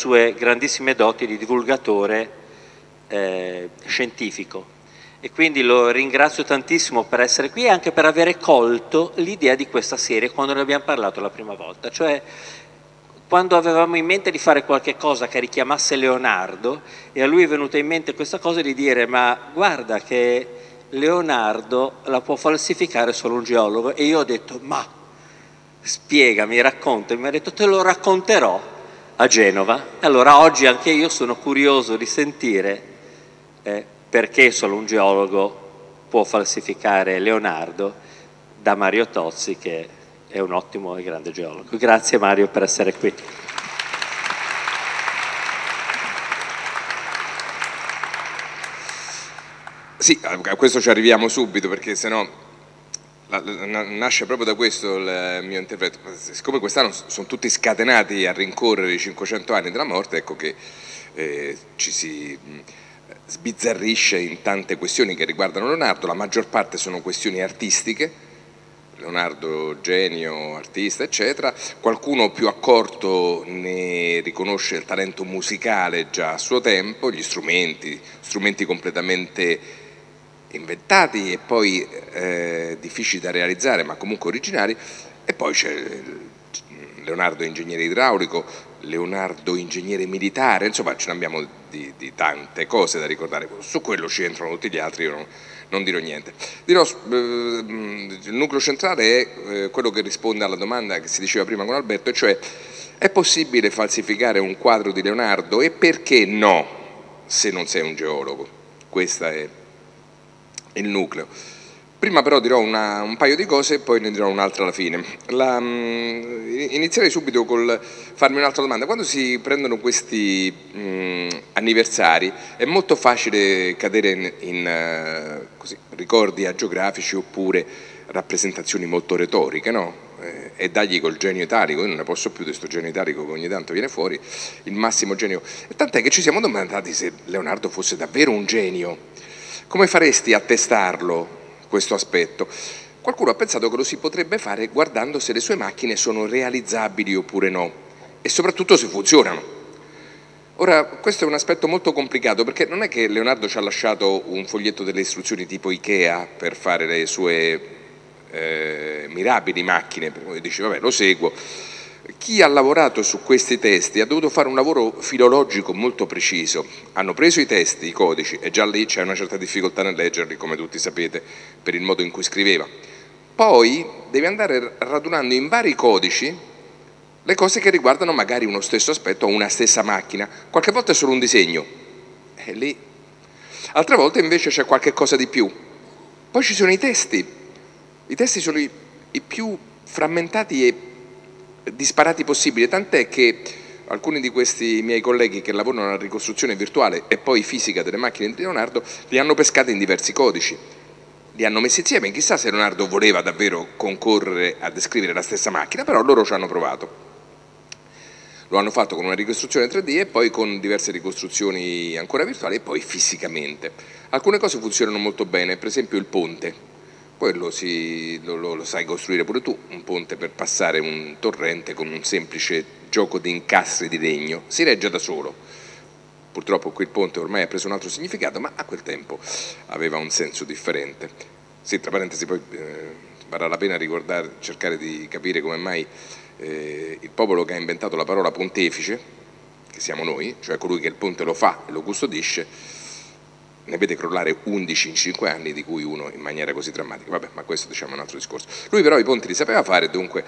sue grandissime doti di divulgatore scientifico, e quindi lo ringrazio tantissimo per essere qui e anche per avere colto l'idea di questa serie quando ne abbiamo parlato la prima volta, cioè quando avevamo in mente di fare qualche cosa che richiamasse Leonardo, e a lui è venuta in mente questa cosa di dire: ma guarda che Leonardo la può falsificare solo un geologo. E io ho detto: ma spiegami, raccontami. Mi ha detto: te lo racconterò a Genova. Allora oggi anche io sono curioso di sentire perché solo un geologo può falsificare Leonardo, da Mario Tozzi, che è un ottimo e grande geologo. Grazie Mario per essere qui. Sì, a questo ci arriviamo subito, perché sennò nasce proprio da questo il mio intervento. Siccome quest'anno sono tutti scatenati a rincorrere i 500 anni della morte, ecco che ci si sbizzarrisce in tante questioni che riguardano Leonardo. La maggior parte sono questioni artistiche, Leonardo genio, artista, eccetera. Qualcuno più accorto ne riconosce il talento musicale già a suo tempo, gli strumenti completamente inventati e poi difficili da realizzare, ma comunque originali. E poi c'è Leonardo ingegnere idraulico, Leonardo ingegnere militare, insomma ce ne abbiamo di tante cose da ricordare. Su quello ci entrano tutti gli altri, io non dirò niente. Dirò, il nucleo centrale è quello che risponde alla domanda che si diceva prima con Alberto, e cioè: è possibile falsificare un quadro di Leonardo, e perché no, se non sei un geologo? Questo è il nucleo. Prima però dirò un paio di cose e poi ne dirò un'altra alla fine. Inizierei subito col farmi un'altra domanda. Quando si prendono questi anniversari è molto facile cadere in così, ricordi agiografici oppure rappresentazioni molto retoriche, no? E dargli col genio italico, io non ne posso più di questo genio italico che ogni tanto viene fuori, il massimo genio. E tant'è che ci siamo domandati se Leonardo fosse davvero un genio. Come faresti a testarlo, questo aspetto? Qualcuno ha pensato che lo si potrebbe fare guardando se le sue macchine sono realizzabili oppure no, e soprattutto se funzionano. Ora, questo è un aspetto molto complicato, perché non è che Leonardo ci ha lasciato un foglietto delle istruzioni tipo Ikea per fare le sue mirabili macchine, per cui dice vabbè, lo seguo. Chi ha lavorato su questi testi ha dovuto fare un lavoro filologico molto preciso. Hanno preso i testi, i codici, e già lì c'è una certa difficoltà nel leggerli, come tutti sapete, per il modo in cui scriveva. Poi deve andare radunando in vari codici le cose che riguardano magari uno stesso aspetto o una stessa macchina. Qualche volta è solo un disegno, e lì. Altre volte invece c'è qualche cosa di più. Poi ci sono i testi. I testi sono i più frammentati e disparati possibili, tant'è che alcuni di questi miei colleghi che lavorano alla ricostruzione virtuale e poi fisica delle macchine di Leonardo li hanno pescati in diversi codici, li hanno messi insieme. Chissà se Leonardo voleva davvero concorrere a descrivere la stessa macchina, però loro ci hanno provato. Lo hanno fatto con una ricostruzione 3D e poi con diverse ricostruzioni ancora virtuali e poi fisicamente. Alcune cose funzionano molto bene, per esempio il ponte. Quello lo sai costruire pure tu, un ponte per passare un torrente con un semplice gioco di incastri di legno, si regge da solo. Purtroppo qui il ponte ormai ha preso un altro significato, ma a quel tempo aveva un senso differente. Sì, tra parentesi, poi varrà la pena cercare di capire come mai il popolo che ha inventato la parola pontefice, che siamo noi, cioè colui che il ponte lo fa e lo custodisce, ne vede crollare 11 in 5 anni, di cui uno in maniera così drammatica. Vabbè, ma questo diciamo è un altro discorso. Lui però i ponti li sapeva fare, dunque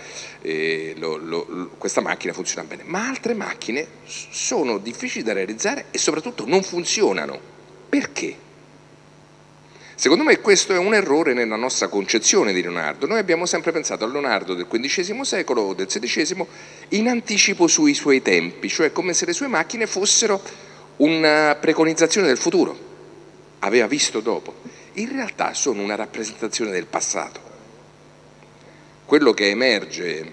questa macchina funziona bene. Ma altre macchine sono difficili da realizzare e soprattutto non funzionano. Perché? Secondo me questo è un errore nella nostra concezione di Leonardo. Noi abbiamo sempre pensato a Leonardo del XV secolo o del XVI in anticipo sui suoi tempi, cioè come se le sue macchine fossero una preconizzazione del futuro. Aveva visto dopo. In realtà sono una rappresentazione del passato. Quello che emerge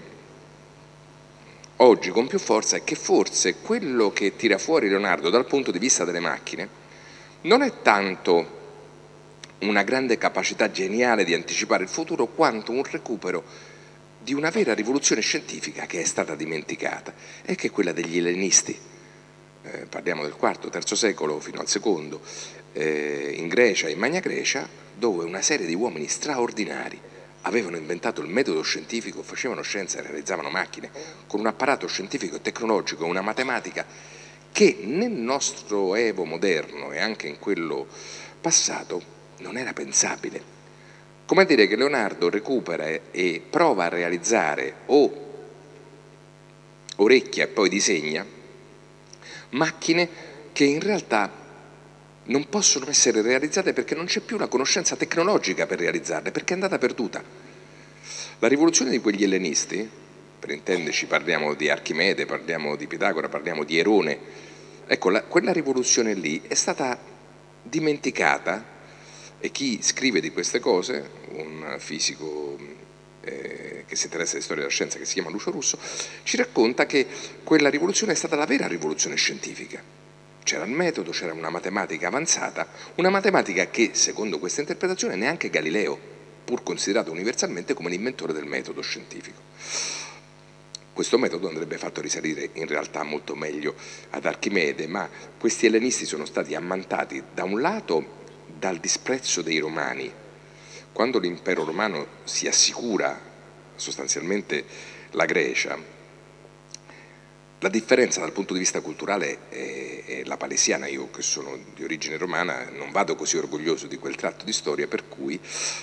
oggi con più forza è che forse quello che tira fuori Leonardo dal punto di vista delle macchine non è tanto una grande capacità geniale di anticipare il futuro, quanto un recupero di una vera rivoluzione scientifica che è stata dimenticata, e che è quella degli ellenisti. parliamo del IV-III secolo fino al secondo, in Grecia e in Magna Grecia, dove una serie di uomini straordinari avevano inventato il metodo scientifico, facevano scienza e realizzavano macchine con un apparato scientifico e tecnologico, una matematica che nel nostro evo moderno e anche in quello passato non era pensabile. Come dire che Leonardo recupera e prova a realizzare o orecchia e poi disegna macchine che in realtà non possono essere realizzate perché non c'è più la conoscenza tecnologica per realizzarle, perché è andata perduta. La rivoluzione di quegli ellenisti, per intenderci parliamo di Archimede, parliamo di Pitagora, parliamo di Erone, ecco, quella rivoluzione lì è stata dimenticata e chi scrive di queste cose, un fisico che si interessa di storia della scienza che si chiama Lucio Russo, ci racconta che quella rivoluzione è stata la vera rivoluzione scientifica. C'era il metodo, c'era una matematica avanzata, una matematica che, secondo questa interpretazione, neanche Galileo, pur considerato universalmente come l'inventore del metodo scientifico. Questo metodo andrebbe fatto risalire in realtà molto meglio ad Archimede, ma questi ellenisti sono stati ammantati da un lato dal disprezzo dei romani. Quando l'impero romano si assicura sostanzialmente la Grecia, la differenza dal punto di vista culturale è la palesiana. Io che sono di origine romana non vado così orgoglioso di quel tratto di storia, per cui,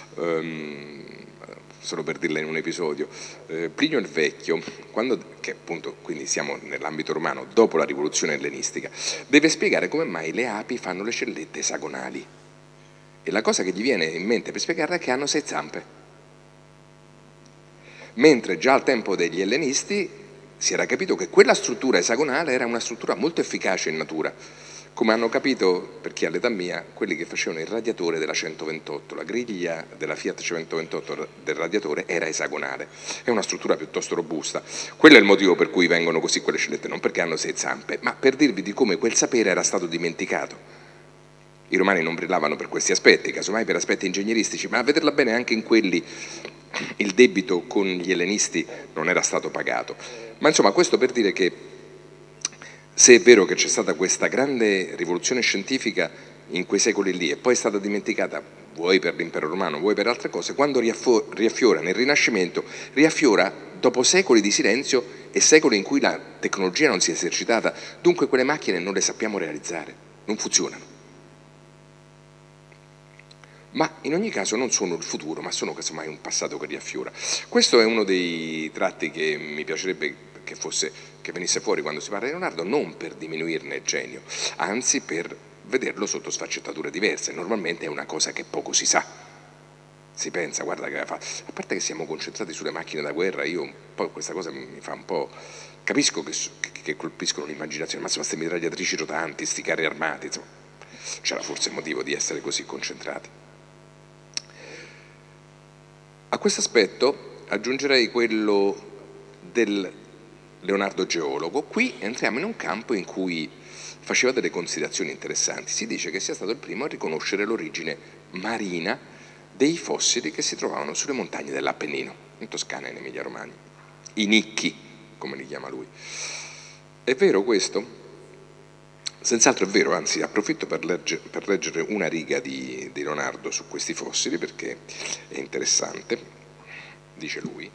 solo per dirla in un episodio, Plinio il Vecchio, che appunto, quindi siamo nell'ambito romano, dopo la rivoluzione ellenistica, deve spiegare come mai le api fanno le cellette esagonali. E la cosa che gli viene in mente per spiegarla è che hanno 6 zampe. Mentre già al tempo degli ellenisti si era capito che quella struttura esagonale era una struttura molto efficace in natura, come hanno capito, per chi ha l'età mia, quelli che facevano il radiatore della 128, la griglia della Fiat 128 del radiatore era esagonale, è una struttura piuttosto robusta. Quello è il motivo per cui vengono così quelle cellette, non perché hanno 6 zampe, ma per dirvi di come quel sapere era stato dimenticato. I romani non brillavano per questi aspetti, casomai per aspetti ingegneristici, ma a vederla bene anche in quelli il debito con gli ellenisti non era stato pagato. Ma insomma, questo per dire che se è vero che c'è stata questa grande rivoluzione scientifica in quei secoli lì e poi è stata dimenticata, vuoi per l'impero romano, vuoi per altre cose, quando riaffiora nel Rinascimento, riaffiora dopo secoli di silenzio e secoli in cui la tecnologia non si è esercitata, dunque quelle macchine non le sappiamo realizzare, non funzionano. Ma in ogni caso non sono il futuro, ma sono casomai un passato che riaffiora. Questo è uno dei tratti che mi piacerebbe che venisse fuori quando si parla di Leonardo, non per diminuirne il genio, anzi per vederlo sotto sfaccettature diverse. Normalmente è una cosa che poco si sa. Si pensa, guarda che fa. A parte che siamo concentrati sulle macchine da guerra, io un po' questa cosa mi fa un po'. Capisco che colpiscono l'immaginazione, ma insomma, queste mitragliatrici rotanti, sti carri armati, insomma, c'era forse motivo di essere così concentrati. A questo aspetto aggiungerei quello del Leonardo geologo. Qui entriamo in un campo in cui faceva delle considerazioni interessanti. Si dice che sia stato il primo a riconoscere l'origine marina dei fossili che si trovavano sulle montagne dell'Appennino, in Toscana e in Emilia Romagna. I nicchi, come li chiama lui. È vero questo? Senz'altro è vero, anzi approfitto per leggere una riga di Leonardo su questi fossili perché è interessante. Dice lui: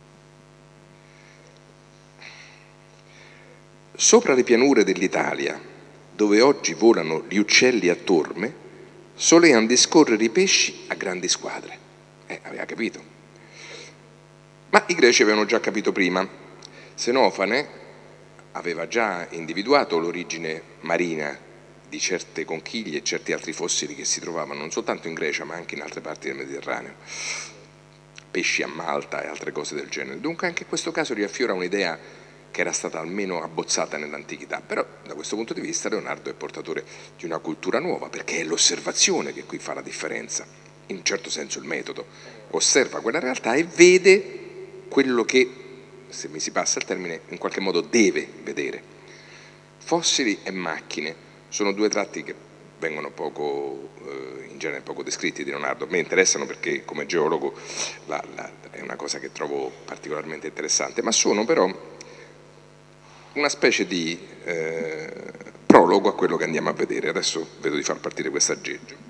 sopra le pianure dell'Italia, dove oggi volano gli uccelli a torme, solean discorrere i pesci a grandi squadre. Aveva capito. Ma i greci avevano già capito prima. Xenofane aveva già individuato l'origine marina di certe conchiglie e certi altri fossili che si trovavano non soltanto in Grecia ma anche in altre parti del Mediterraneo, pesci a Malta e altre cose del genere. Dunque anche in questo caso riaffiora un'idea che era stata almeno abbozzata nell'antichità, però da questo punto di vista Leonardo è portatore di una cultura nuova, perché è l'osservazione che qui fa la differenza, in un certo senso il metodo, osserva quella realtà e vede quello che, se mi si passa il termine, in qualche modo deve vedere. Fossili e macchine sono due tratti che vengono in genere poco descritti di Leonardo. Me interessano perché come geologo è una cosa che trovo particolarmente interessante, ma sono però una specie di analogo a quello che andiamo a vedere. Adesso vedo di far partire questo aggeggio.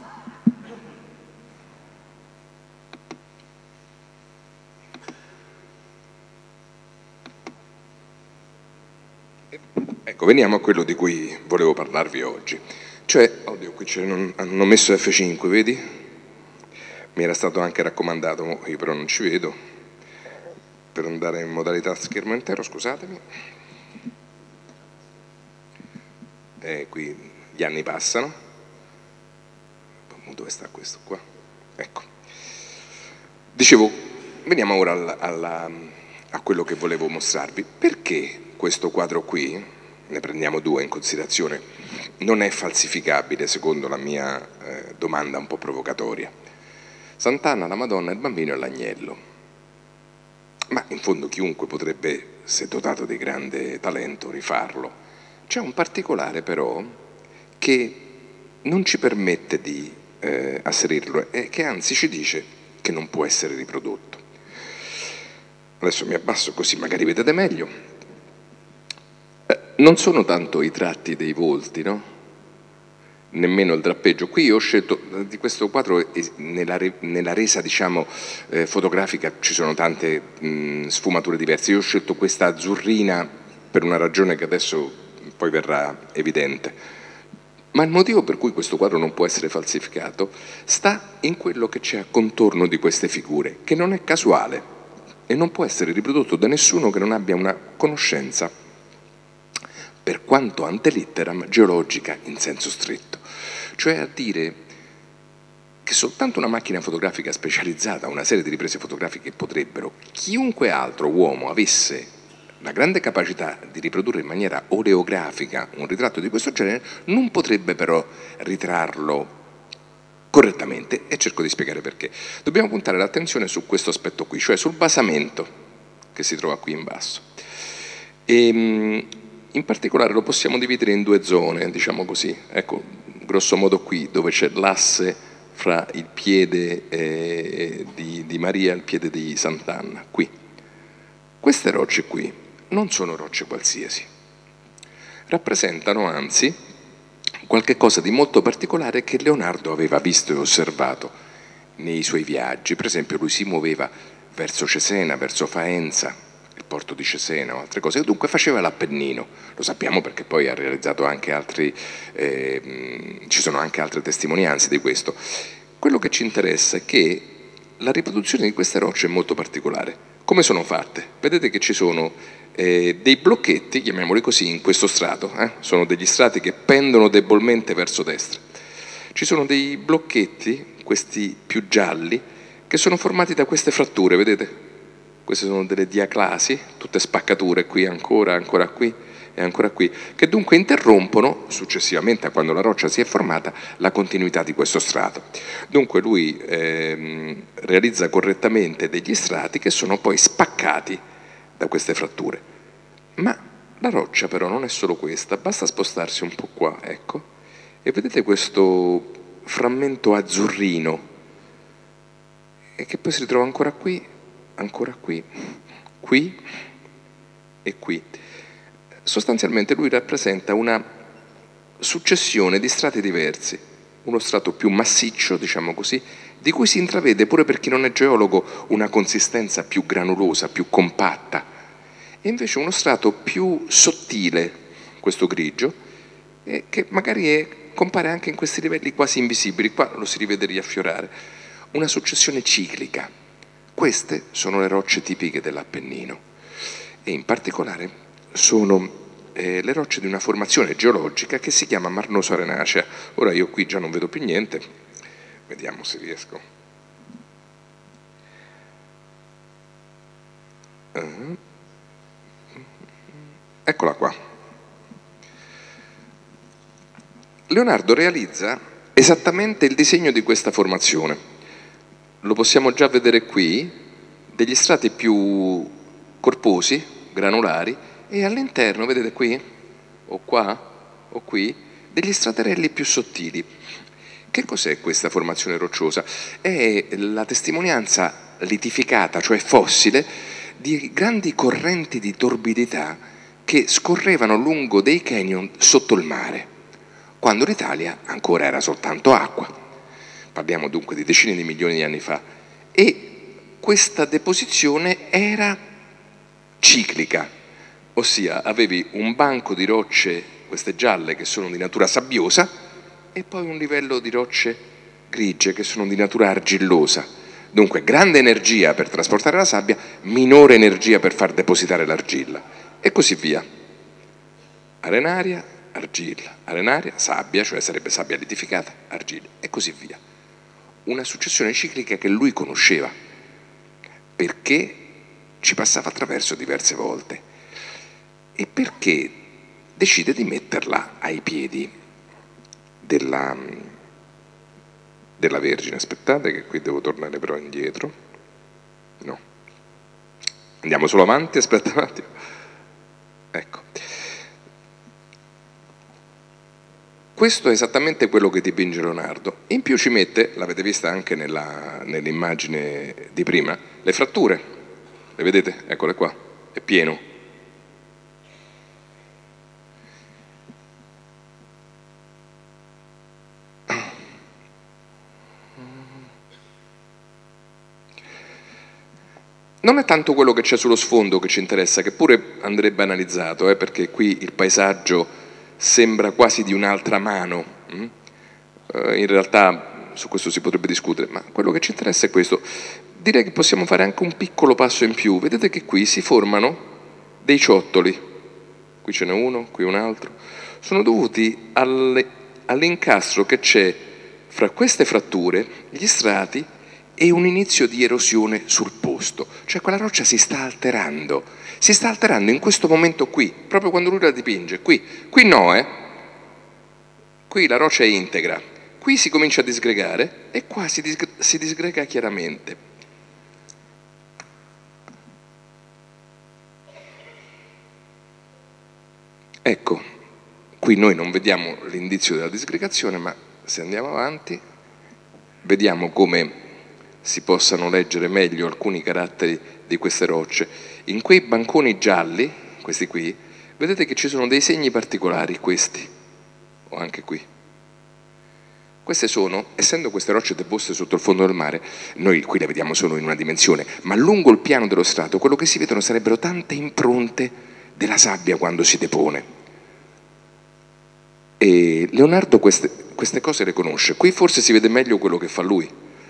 Ecco, veniamo a quello di cui volevo parlarvi oggi. Cioè, oddio, qui hanno messo F5, vedi? Mi era stato anche raccomandato, io però non ci vedo, per andare in modalità schermo intero, scusatemi. Qui gli anni passano. Dove sta questo qua? Ecco. Dicevo, veniamo ora a quello che volevo mostrarvi. Perché questo quadro qui, ne prendiamo due in considerazione, non è falsificabile secondo la mia domanda un po' provocatoria? Sant'Anna, la Madonna, il bambino e l'agnello. Ma in fondo chiunque potrebbe, se dotato di grande talento, rifarlo. C'è un particolare però che non ci permette di asserirlo e che anzi ci dice che non può essere riprodotto. Adesso mi abbasso così magari vedete meglio. Non sono tanto i tratti dei volti, no? Nemmeno il drappeggio. Qui ho scelto, di questo quadro, nella resa diciamo fotografica ci sono tante sfumature diverse. Io ho scelto questa azzurrina per una ragione che adesso poi verrà evidente. Ma il motivo per cui questo quadro non può essere falsificato sta in quello che c'è a contorno di queste figure, che non è casuale e non può essere riprodotto da nessuno che non abbia una conoscenza, per quanto ante litteram, geologica in senso stretto. Cioè a dire che soltanto una macchina fotografica specializzata, una serie di riprese fotografiche potrebbero, chiunque altro uomo avesse la grande capacità di riprodurre in maniera oleografica un ritratto di questo genere, non potrebbe però ritrarlo correttamente, e cerco di spiegare perché. Dobbiamo puntare l'attenzione su questo aspetto qui, cioè sul basamento che si trova qui in basso. E, in particolare lo possiamo dividere in due zone, diciamo così, ecco, grosso modo qui, dove c'è l'asse fra il piede di Maria e il piede di Sant'Anna, qui. Queste rocce qui non sono rocce qualsiasi, rappresentano anzi qualche cosa di molto particolare che Leonardo aveva visto e osservato nei suoi viaggi. Per esempio lui si muoveva verso Cesena, verso Faenza, il porto di Cesena o altre cose, e dunque faceva l'Appennino. Lo sappiamo perché poi ha realizzato anche altri, ci sono anche altre testimonianze di questo. Quello che ci interessa è che la riproduzione di queste rocce è molto particolare. Come sono fatte? Vedete che ci sono dei blocchetti, chiamiamoli così, in questo strato, sono degli strati che pendono debolmente verso destra. Ci sono dei blocchetti, questi più gialli, che sono formati da queste fratture, vedete? Queste sono delle diaclasi, tutte spaccature, qui ancora, ancora qui e ancora qui, che dunque interrompono, successivamente a quando la roccia si è formata, la continuità di questo strato. Dunque lui realizza correttamente degli strati che sono poi spaccati da queste fratture. Ma la roccia però non è solo questa, basta spostarsi un po' qua, ecco, e vedete questo frammento azzurrino, e che poi si ritrova ancora qui e qui. Sostanzialmente lui rappresenta una successione di strati diversi, uno strato più massiccio, diciamo così, di cui si intravede, pure per chi non è geologo, una consistenza più granulosa, più compatta, e invece uno strato più sottile, questo grigio, che magari compare anche in questi livelli quasi invisibili, qua lo si rivede riaffiorare, una successione ciclica. Queste sono le rocce tipiche dell'Appennino e in particolare sono le rocce di una formazione geologica che si chiama Marnosa Arenacea. Ora io qui già non vedo più niente, vediamo se riesco. Eccola qua. Leonardo realizza esattamente il disegno di questa formazione. Lo possiamo già vedere qui, degli strati più corposi, granulari, e all'interno, vedete qui, o qua, o qui, degli straterelli più sottili. Che cos'è questa formazione rocciosa? È la testimonianza litificata, cioè fossile, di grandi correnti di torbidità che scorrevano lungo dei canyon sotto il mare, quando l'Italia ancora era soltanto acqua. Parliamo dunque di decine di milioni di anni fa. E questa deposizione era ciclica, ossia avevi un banco di rocce, queste gialle, che sono di natura sabbiosa, e poi un livello di rocce grigie che sono di natura argillosa. Dunque grande energia per trasportare la sabbia, minore energia per far depositare l'argilla, e così via. Arenaria, argilla, arenaria, sabbia, cioè sarebbe sabbia liquidificata, argilla, e così via. Una successione ciclica che lui conosceva, perché ci passava attraverso diverse volte, e perché decide di metterla ai piedi della Vergine. Aspettate che qui devo tornare però indietro, no, andiamo solo avanti, aspetta un attimo, ecco. Questo è esattamente quello che dipinge Leonardo. In più ci mette, l'avete vista anche nell'immagine di prima, le fratture, le vedete? Eccole qua, è pieno. Non è tanto quello che c'è sullo sfondo che ci interessa, che pure andrebbe analizzato, perché qui il paesaggio sembra quasi di un'altra mano. In realtà su questo si potrebbe discutere, ma quello che ci interessa è questo. Direi che possiamo fare anche un piccolo passo in più. Vedete che qui si formano dei ciottoli, qui ce n'è uno, qui un altro. Sono dovuti all'incastro che c'è fra queste fratture, gli strati, e un inizio di erosione sul posto, cioè quella roccia si sta alterando in questo momento qui, proprio quando lui la dipinge, qui no, qui la roccia è integra, qui si comincia a disgregare e qua si disgrega chiaramente. Ecco, qui noi non vediamo l'indizio della disgregazione, ma se andiamo avanti vediamo come si possano leggere meglio alcuni caratteri di queste rocce. In quei banconi gialli, questi qui, vedete che ci sono dei segni particolari, questi, o anche qui. Queste sono, essendo queste rocce deposte sotto il fondo del mare, noi qui le vediamo solo in una dimensione, ma lungo il piano dello strato quello che si vedono sarebbero tante impronte della sabbia quando si depone. E Leonardo queste cose le conosce. Qui forse si vede meglio quello che fa lui.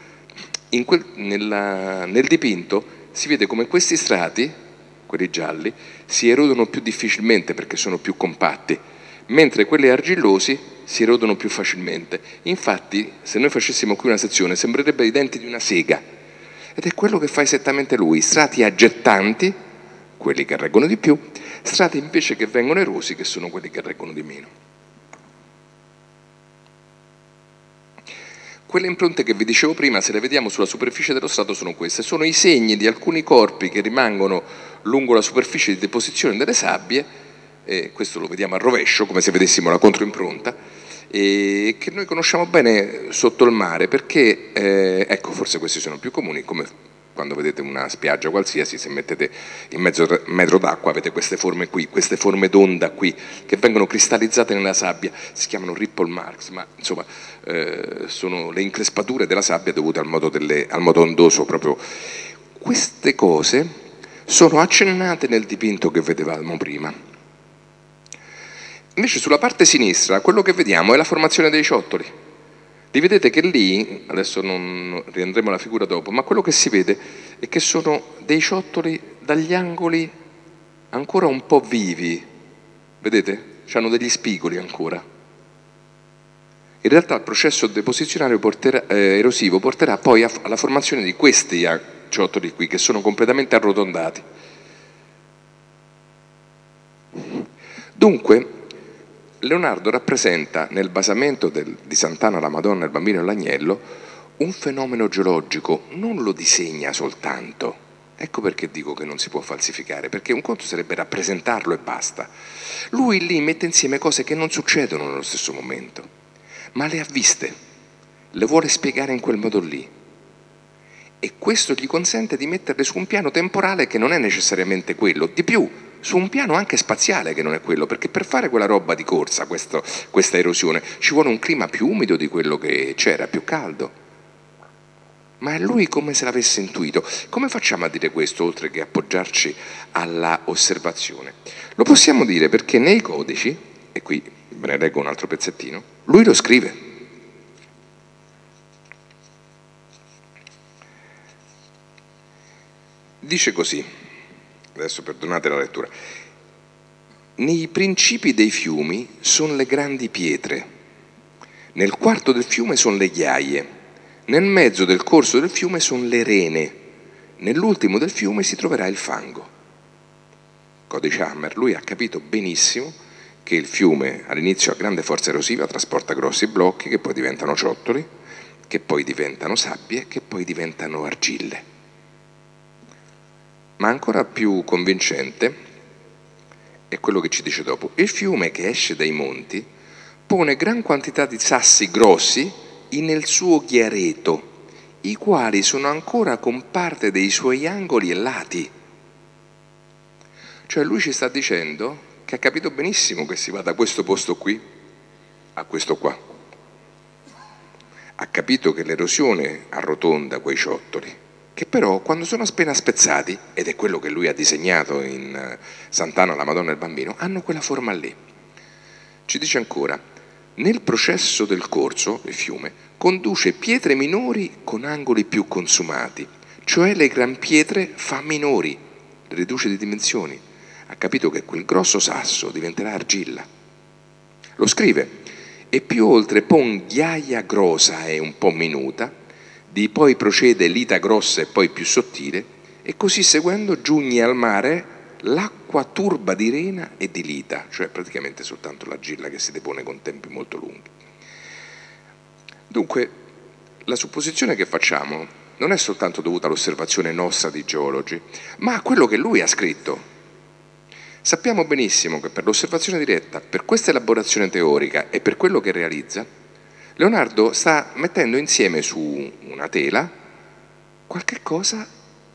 Nel dipinto si vede come questi strati, quelli gialli, si erodono più difficilmente perché sono più compatti, mentre quelli argillosi si erodono più facilmente. Infatti, se noi facessimo qui una sezione, sembrerebbe i denti di una sega, ed è quello che fa esattamente lui: strati aggettanti, quelli che reggono di più, strati invece che vengono erosi, che sono quelli che reggono di meno. Quelle impronte che vi dicevo prima, se le vediamo sulla superficie dello strato, sono queste. Sono i segni di alcuni corpi che rimangono lungo la superficie di deposizione delle sabbie, questo lo vediamo al rovescio, come se vedessimo la controimpronta, che noi conosciamo bene sotto il mare, perché, ecco, forse questi sono più comuni, come quando vedete una spiaggia qualsiasi, se mettete in mezzo metro d'acqua avete queste forme qui, queste forme d'onda qui, che vengono cristallizzate nella sabbia, si chiamano ripple marks, ma insomma sono le increspature della sabbia dovute al modo ondoso proprio. Queste cose sono accennate nel dipinto che vedevamo prima. Invece sulla parte sinistra quello che vediamo è la formazione dei ciottoli. Li vedete che lì, adesso non riandremo alla figura dopo, ma quello che si vede è che sono dei ciottoli dagli angoli ancora un po' vivi, vedete? Hanno degli spigoli ancora. In realtà il processo deposizionario erosivo porterà poi alla formazione di questi ciottoli qui, che sono completamente arrotondati. Dunque, Leonardo rappresenta nel basamento di Sant'Anna la Madonna, il Bambino e l'Agnello un fenomeno geologico, non lo disegna soltanto. Ecco perché dico che non si può falsificare, perché un conto sarebbe rappresentarlo e basta. Lui lì mette insieme cose che non succedono nello stesso momento, ma le ha viste, le vuole spiegare in quel modo lì. E questo gli consente di metterle su un piano temporale che non è necessariamente quello, di più, su un piano anche spaziale che non è quello, perché per fare quella roba di corsa, questa erosione, ci vuole un clima più umido di quello che c'era, più caldo. Ma è lui come se l'avesse intuito. Come facciamo a dire questo, oltre che appoggiarci alla osservazione? Lo possiamo dire perché nei codici, e qui ve ne leggo un altro pezzettino, lui lo scrive. Dice così, adesso perdonate la lettura: nei principi dei fiumi sono le grandi pietre, nel quarto del fiume sono le ghiaie, nel mezzo del corso del fiume sono le rene, nell'ultimo del fiume si troverà il fango. Codice Hammer, lui ha capito benissimo che il fiume all'inizio ha grande forza erosiva, trasporta grossi blocchi che poi diventano ciottoli, che poi diventano sabbie, che poi diventano argille. Ma ancora più convincente è quello che ci dice dopo: il fiume che esce dai monti pone gran quantità di sassi grossi nel suo ghiareto, i quali sono ancora con parte dei suoi angoli e lati. Cioè lui ci sta dicendo che ha capito benissimo che si va da questo posto qui a questo qua. Ha capito che l'erosione arrotonda quei ciottoli, che però quando sono appena spezzati, ed è quello che lui ha disegnato in Sant'Anna, la Madonna e il Bambino, hanno quella forma lì. Ci dice ancora: nel processo del corso, il fiume, conduce pietre minori con angoli più consumati, cioè le gran pietre fa minori, le riduce di dimensioni. Ha capito che quel grosso sasso diventerà argilla. Lo scrive: e più oltre pon ghiaia grossa e un po' minuta, di poi procede lita grossa e poi più sottile, e così seguendo giugni al mare l'acqua turba di rena e di lita, cioè praticamente soltanto l'argilla che si depone con tempi molto lunghi. Dunque, la supposizione che facciamo non è soltanto dovuta all'osservazione nostra di geologi, ma a quello che lui ha scritto. Sappiamo benissimo che per l'osservazione diretta, per questa elaborazione teorica e per quello che realizza, Leonardo sta mettendo insieme su una tela qualche cosa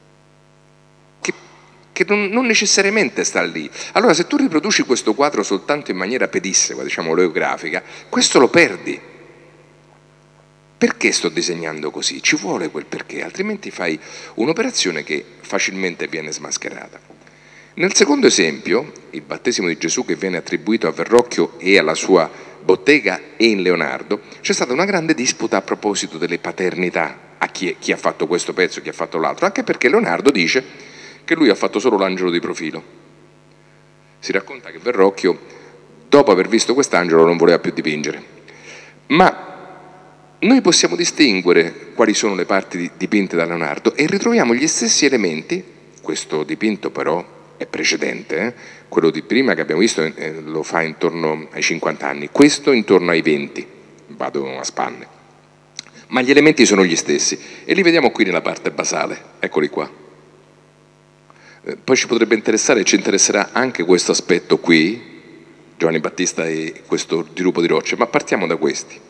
che non necessariamente sta lì. Allora, se tu riproduci questo quadro soltanto in maniera pedissequa, diciamo oleografica, questo lo perdi. Perché sto disegnando così? Ci vuole quel perché, altrimenti fai un'operazione che facilmente viene smascherata. Nel secondo esempio, il battesimo di Gesù che viene attribuito a Verrocchio e alla sua bottega e in Leonardo, c'è stata una grande disputa a proposito delle paternità, a chi ha fatto questo pezzo e chi ha fatto l'altro, anche perché Leonardo dice che lui ha fatto solo l'angelo di profilo. Si racconta che Verrocchio, dopo aver visto quest'angelo, non voleva più dipingere. Ma noi possiamo distinguere quali sono le parti dipinte da Leonardo e ritroviamo gli stessi elementi. Questo dipinto però è precedente, quello di prima che abbiamo visto lo fa intorno ai 50 anni, questo intorno ai 20, vado a spanne, ma gli elementi sono gli stessi e li vediamo qui nella parte basale, eccoli qua. Poi ci potrebbe interessare e ci interesserà anche questo aspetto qui, Giovanni Battista e questo dirupo di rocce, ma partiamo da questi.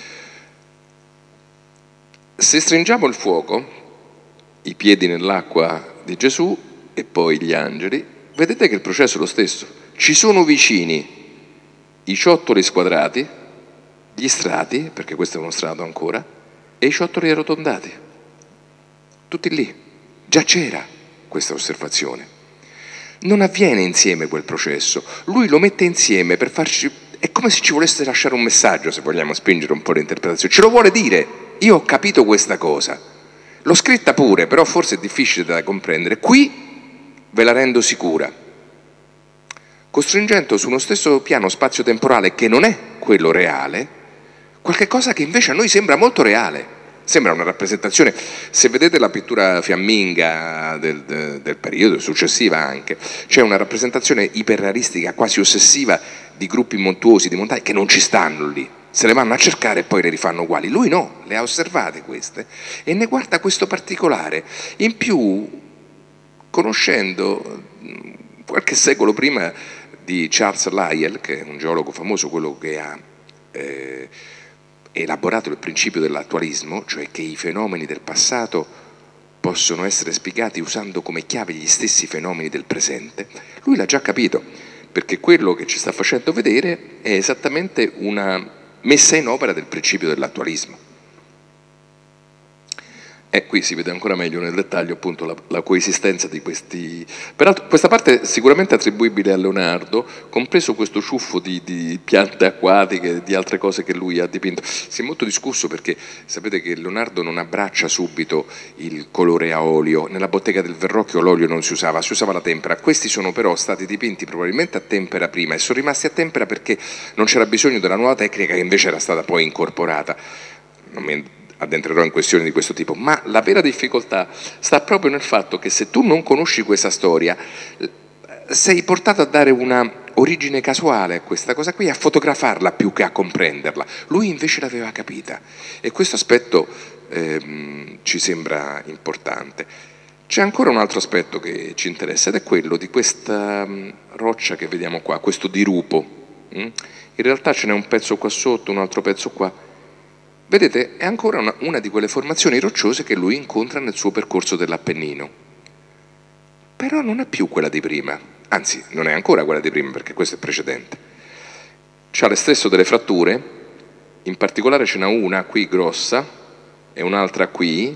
Se stringiamo il fuoco, i piedi nell'acqua di Gesù e poi gli angeli, vedete che il processo è lo stesso. Ci sono vicini i ciottoli squadrati, gli strati, perché questo è uno strato ancora, e i ciottoli arrotondati. Tutti lì. Già c'era questa osservazione. Non avviene insieme quel processo. Lui lo mette insieme per farci... È come se ci volesse lasciare un messaggio, se vogliamo spingere un po' l'interpretazione. Ce lo vuole dire. Io ho capito questa cosa. L'ho scritta pure, però forse è difficile da comprendere. Qui ve la rendo sicura, costringendo su uno stesso piano spazio-temporale che non è quello reale, qualche cosa che invece a noi sembra molto reale, sembra una rappresentazione. Se vedete la pittura fiamminga del periodo, successiva anche, c'è una rappresentazione iperrealistica, quasi ossessiva, di gruppi montuosi, di montagne, che non ci stanno lì, se le vanno a cercare e poi le rifanno uguali. Lui no, le ha osservate queste e ne guarda questo particolare. In più, conoscendo qualche secolo prima di Charles Lyell, che è un geologo famoso, quello che ha elaborato il principio dell'attualismo, cioè che i fenomeni del passato possono essere spiegati usando come chiave gli stessi fenomeni del presente, lui l'ha già capito, perché quello che ci sta facendo vedere è esattamente una messa in opera del principio dell'attualismo. E qui si vede ancora meglio nel dettaglio appunto la coesistenza di questi. Peraltro questa parte è sicuramente attribuibile a Leonardo, compreso questo ciuffo di piante acquatiche, di altre cose che lui ha dipinto. Si è molto discusso perché sapete che Leonardo non abbraccia subito il colore a olio, nella bottega del Verrocchio l'olio non si usava la tempera. Questi sono però stati dipinti probabilmente a tempera prima e sono rimasti a tempera perché non c'era bisogno della nuova tecnica che invece era stata poi incorporata. Non mi addentrerò in questioni di questo tipo, ma la vera difficoltà sta proprio nel fatto che se tu non conosci questa storia sei portato a dare una origine casuale a questa cosa qui, a fotografarla più che a comprenderla. Lui invece l'aveva capita e questo aspetto ci sembra importante. C'è ancora un altro aspetto che ci interessa ed è quello di questa roccia che vediamo qua, questo dirupo. In realtà ce n'è un pezzo qua sotto, un altro pezzo qua. Vedete, è ancora una di quelle formazioni rocciose che lui incontra nel suo percorso dell'Appennino. Però non è più quella di prima, anzi non è ancora quella di prima perché questo è precedente. C'ha le stesse delle fratture, in particolare ce n'ha una qui grossa e un'altra qui,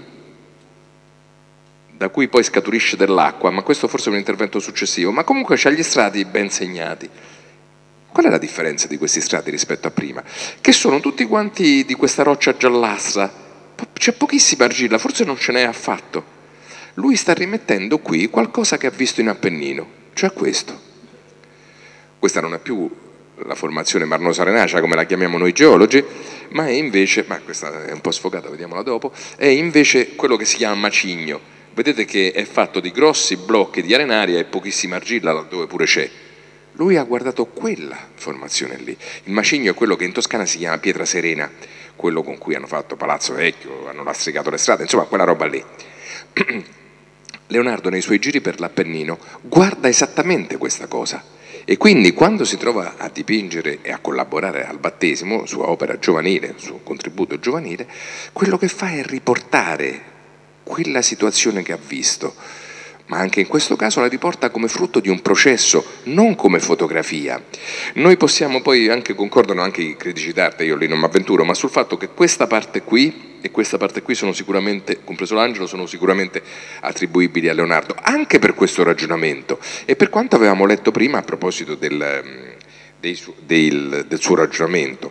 da cui poi scaturisce dell'acqua, ma questo forse è un intervento successivo, ma comunque c'ha gli strati ben segnati. Qual è la differenza di questi strati rispetto a prima? Che sono tutti quanti di questa roccia giallastra, c'è pochissima argilla, forse non ce n'è affatto. Lui sta rimettendo qui qualcosa che ha visto in Appennino, cioè questo. Questa non è più la formazione marnosa-arenacea come la chiamiamo noi geologi, ma è invece, ma questa è un po' sfocata, vediamola dopo, è invece quello che si chiama macigno. Vedete che è fatto di grossi blocchi di arenaria e pochissima argilla laddove pure c'è. Lui ha guardato quella formazione lì. Il macigno è quello che in Toscana si chiama pietra serena, quello con cui hanno fatto Palazzo Vecchio, hanno lastricato le strade, insomma quella roba lì. Leonardo nei suoi giri per l'Appennino guarda esattamente questa cosa e quindi quando si trova a dipingere e a collaborare al battesimo, sua opera giovanile, suo contributo giovanile, quello che fa è riportare quella situazione che ha visto, ma anche in questo caso la riporta come frutto di un processo, non come fotografia. Noi possiamo poi, concordano anche i critici d'arte, io lì non mi avventuro, ma sul fatto che questa parte qui e questa parte qui sono sicuramente, compreso l'angelo, sono sicuramente attribuibili a Leonardo, anche per questo ragionamento e per quanto avevamo letto prima a proposito del suo ragionamento.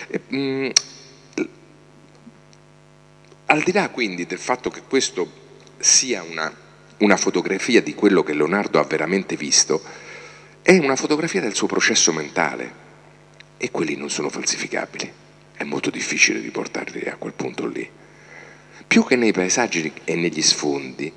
Al di là quindi del fatto che questo sia una fotografia di quello che Leonardo ha veramente visto, è una fotografia del suo processo mentale e quelli non sono falsificabili, è molto difficile riportarli a quel punto lì. Più che nei paesaggi e negli sfondi,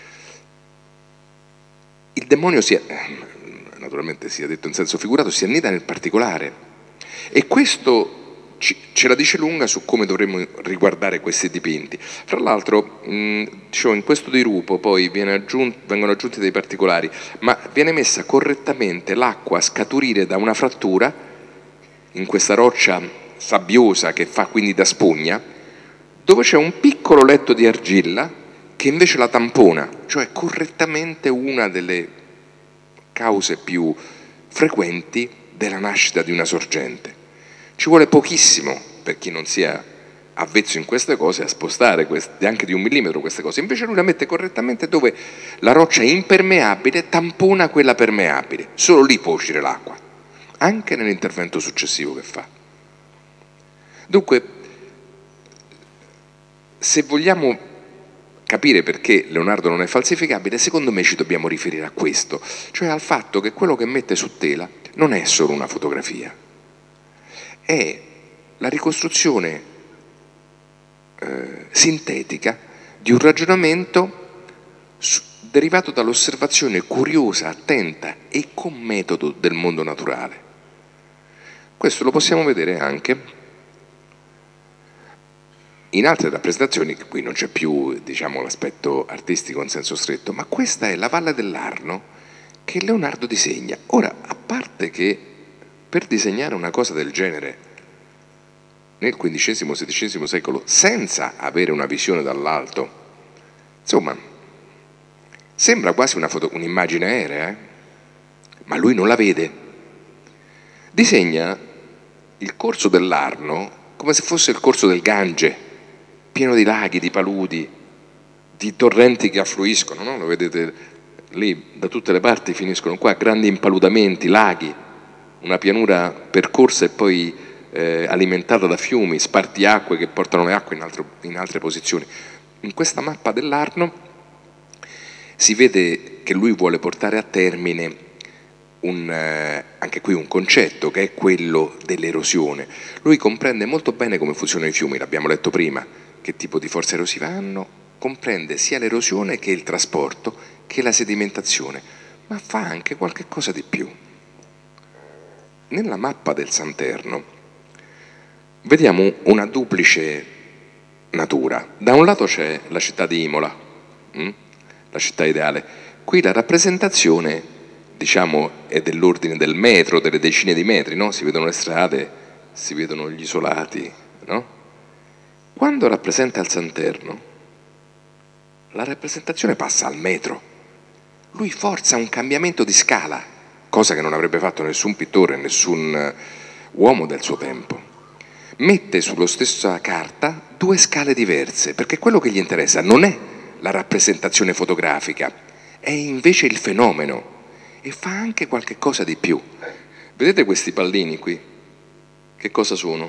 il demonio naturalmente sia detto in senso figurato, si annida nel particolare e questo ce la dice lunga su come dovremmo riguardare questi dipinti. Fra l'altro, in questo dirupo poi vengono aggiunti dei particolari, ma viene messa correttamente l'acqua a scaturire da una frattura in questa roccia sabbiosa che fa quindi da spugna, dove c'è un piccolo letto di argilla che invece la tampona, cioè correttamente una delle cause più frequenti della nascita di una sorgente. Ci vuole pochissimo per chi non sia avvezzo in queste cose a spostare anche di 1 millimetro queste cose, invece lui la mette correttamente dove la roccia impermeabile tampona quella permeabile, solo lì può uscire l'acqua, anche nell'intervento successivo che fa. Dunque, se vogliamo capire perché Leonardo non è falsificabile, secondo me ci dobbiamo riferire a questo, cioè al fatto che quello che mette su tela non è solo una fotografia, è la ricostruzione sintetica di un ragionamento derivato dall'osservazione curiosa, attenta e con metodo del mondo naturale. Questo lo possiamo vedere anche in altre rappresentazioni, qui non c'è più l'aspetto artistico in senso stretto, ma questa è la Valle dell'Arno che Leonardo disegna. Ora, a parte che per disegnare una cosa del genere nel XV-XVI secolo, senza avere una visione dall'alto Insomma, sembra quasi un'immagine aerea, ma lui non la vede. Disegna il corso dell'Arno come se fosse il corso del Gange, pieno di laghi, di paludi, di torrenti che affluiscono, no? Lo vedete lì, da tutte le parti finiscono qua, grandi impaludamenti, laghi, una pianura percorsa e poi alimentata da fiumi, spartiacque che portano le acque in altre posizioni. In questa mappa dell'Arno si vede che lui vuole portare a termine anche qui un concetto che è quello dell'erosione. Lui comprende molto bene come funzionano i fiumi, l'abbiamo letto prima, che tipo di forze erosive hanno, comprende sia l'erosione che il trasporto che la sedimentazione, ma fa anche qualche cosa di più. Nella mappa del Santerno vediamo una duplice natura. Da un lato c'è la città di Imola, la città ideale. Qui la rappresentazione, diciamo, è dell'ordine del metro, delle decine di metri, no? Si vedono le strade, si vedono gli isolati, no? Quando rappresenta il Santerno, la rappresentazione passa al metro. Lui forza un cambiamento di scala, cosa che non avrebbe fatto nessun pittore, nessun uomo del suo tempo. Mette sulla stessa carta due scale diverse, perché quello che gli interessa non è la rappresentazione fotografica, è invece il fenomeno, e fa anche qualche cosa di più. Vedete questi pallini qui? Che cosa sono?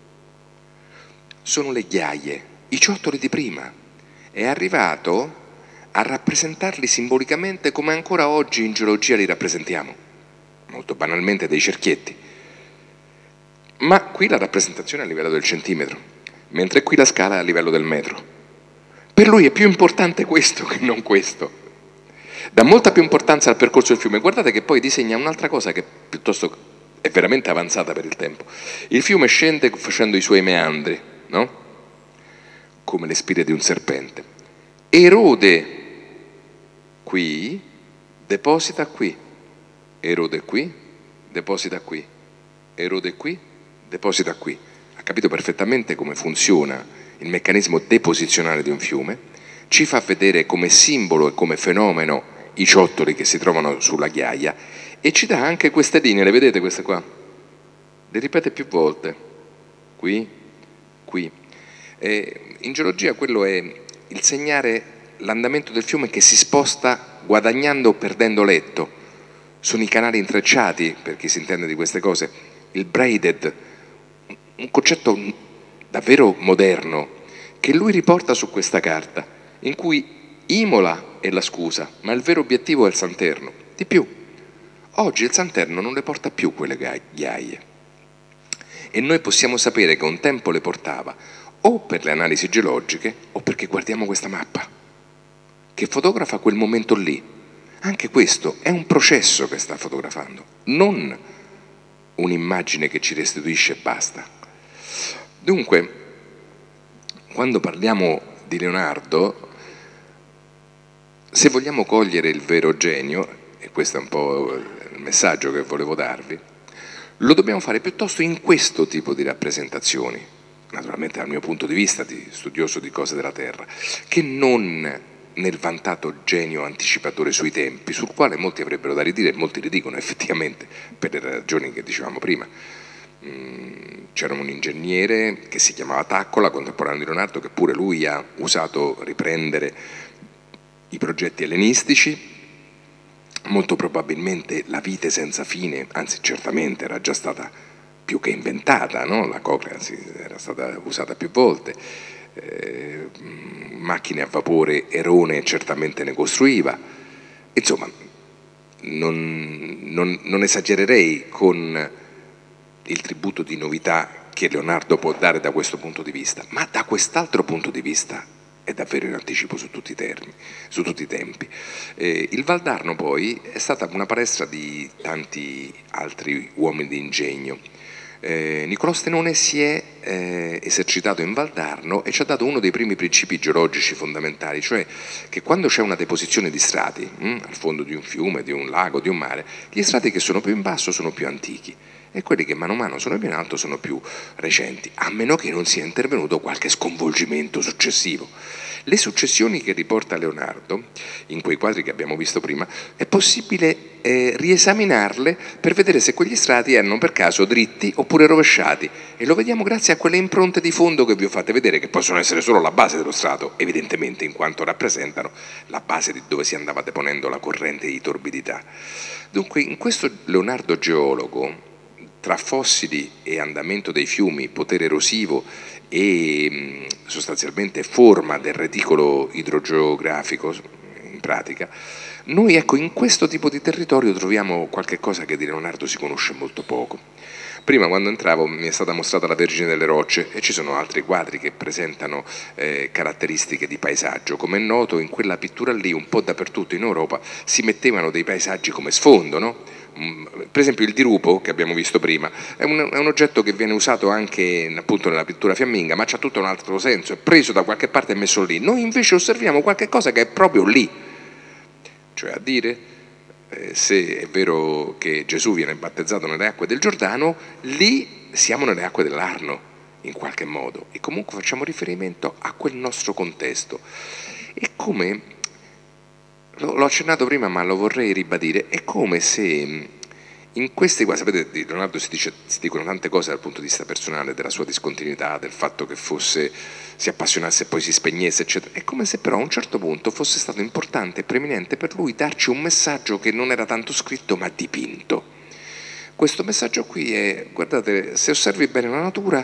Sono le ghiaie, i ciottoli di prima. È arrivato a rappresentarli simbolicamente come ancora oggi in geologia li rappresentiamo, molto banalmente dei cerchietti. Ma qui la rappresentazione è a livello del centimetro, mentre qui la scala è a livello del metro. Per lui è più importante questo che non questo. Dà molta più importanza al percorso del fiume. Guardate che poi disegna un'altra cosa che piuttosto è veramente avanzata per il tempo. Il fiume scende facendo i suoi meandri, no? Come le spire di un serpente. Erode qui, deposita qui. Erode qui, deposita qui. Erode qui, deposita qui. Ha capito perfettamente come funziona il meccanismo deposizionale di un fiume, ci fa vedere come simbolo e come fenomeno i ciottoli che si trovano sulla ghiaia e ci dà anche queste linee, le vedete queste qua? Le ripete più volte, qui, qui. In geologia quello è il segnare l'andamento del fiume che si sposta guadagnando o perdendo letto. Sono i canali intrecciati, per chi si intende di queste cose, il braided, un concetto davvero moderno che lui riporta su questa carta, in cui Imola è la scusa, ma il vero obiettivo è il Santerno. Di più, oggi il Santerno non le porta più quelle ghiaie e noi possiamo sapere che un tempo le portava o per le analisi geologiche o perché guardiamo questa mappa che fotografa quel momento lì. Anche questo è un processo che sta fotografando, non un'immagine che ci restituisce e basta. Dunque, quando parliamo di Leonardo, se vogliamo cogliere il vero genio, e questo è un po' il messaggio che volevo darvi, lo dobbiamo fare piuttosto in questo tipo di rappresentazioni, naturalmente dal mio punto di vista di studioso di cose della Terra, che non nel vantato genio anticipatore sui tempi, sul quale molti avrebbero da ridire e molti ridicono effettivamente per le ragioni che dicevamo prima. C'era un ingegnere che si chiamava Taccola, contemporaneo di Leonardo, che pure lui ha usato riprendere i progetti ellenistici. Molto probabilmente la vite senza fine, anzi certamente era già stata più che inventata, no? La coclea era stata usata più volte, macchine a vapore Erone certamente ne costruiva. Insomma, non esagererei con il tributo di novità che Leonardo può dare da questo punto di vista, ma da quest'altro punto di vista è davvero in anticipo su tutti i tempi. Il Valdarno poi è stata una palestra di tanti altri uomini di ingegno. Niccolò Stenone si è esercitato in Valdarno e ci ha dato uno dei primi principi geologici fondamentali, cioè che quando c'è una deposizione di strati al fondo di un fiume, di un lago, di un mare, gli strati che sono più in basso sono più antichi e quelli che mano a mano sono più in alto sono più recenti, a meno che non sia intervenuto qualche sconvolgimento successivo. Le successioni che riporta Leonardo, in quei quadri che abbiamo visto prima, è possibile riesaminarle per vedere se quegli strati erano per caso dritti oppure rovesciati, e lo vediamo grazie a quelle impronte di fondo che vi ho fatte vedere, che possono essere solo la base dello strato, evidentemente, in quanto rappresentano la base di dove si andava deponendo la corrente di torbidità. Dunque, in questo Leonardo geologo, tra fossili e andamento dei fiumi, potere erosivo e sostanzialmente forma del reticolo idrogeografico, in pratica, noi ecco in questo tipo di territorio troviamo qualche cosa che di Leonardo si conosce molto poco. Prima, quando entravo, mi è stata mostrata la Vergine delle Rocce e ci sono altri quadri che presentano caratteristiche di paesaggio. Come è noto, in quella pittura lì, un po' dappertutto in Europa, si mettevano dei paesaggi come sfondo, no? Per esempio il dirupo che abbiamo visto prima è un oggetto che viene usato anche appunto nella pittura fiamminga, ma c'ha tutto un altro senso, è preso da qualche parte e messo lì. Noi invece osserviamo qualche cosa che è proprio lì, cioè a dire, se è vero che Gesù viene battezzato nelle acque del Giordano, lì siamo nelle acque dell'Arno in qualche modo, e comunque facciamo riferimento a quel nostro contesto. E come l'ho accennato prima, ma lo vorrei ribadire, è come se in questi quasi, sapete, di Leonardo si dicono tante cose dal punto di vista personale, della sua discontinuità, del fatto che si appassionasse e poi si spegnesse, eccetera. È come se però a un certo punto fosse stato importante e preeminente per lui darci un messaggio che non era tanto scritto ma dipinto. Questo messaggio qui è, guardate, se osservi bene la natura,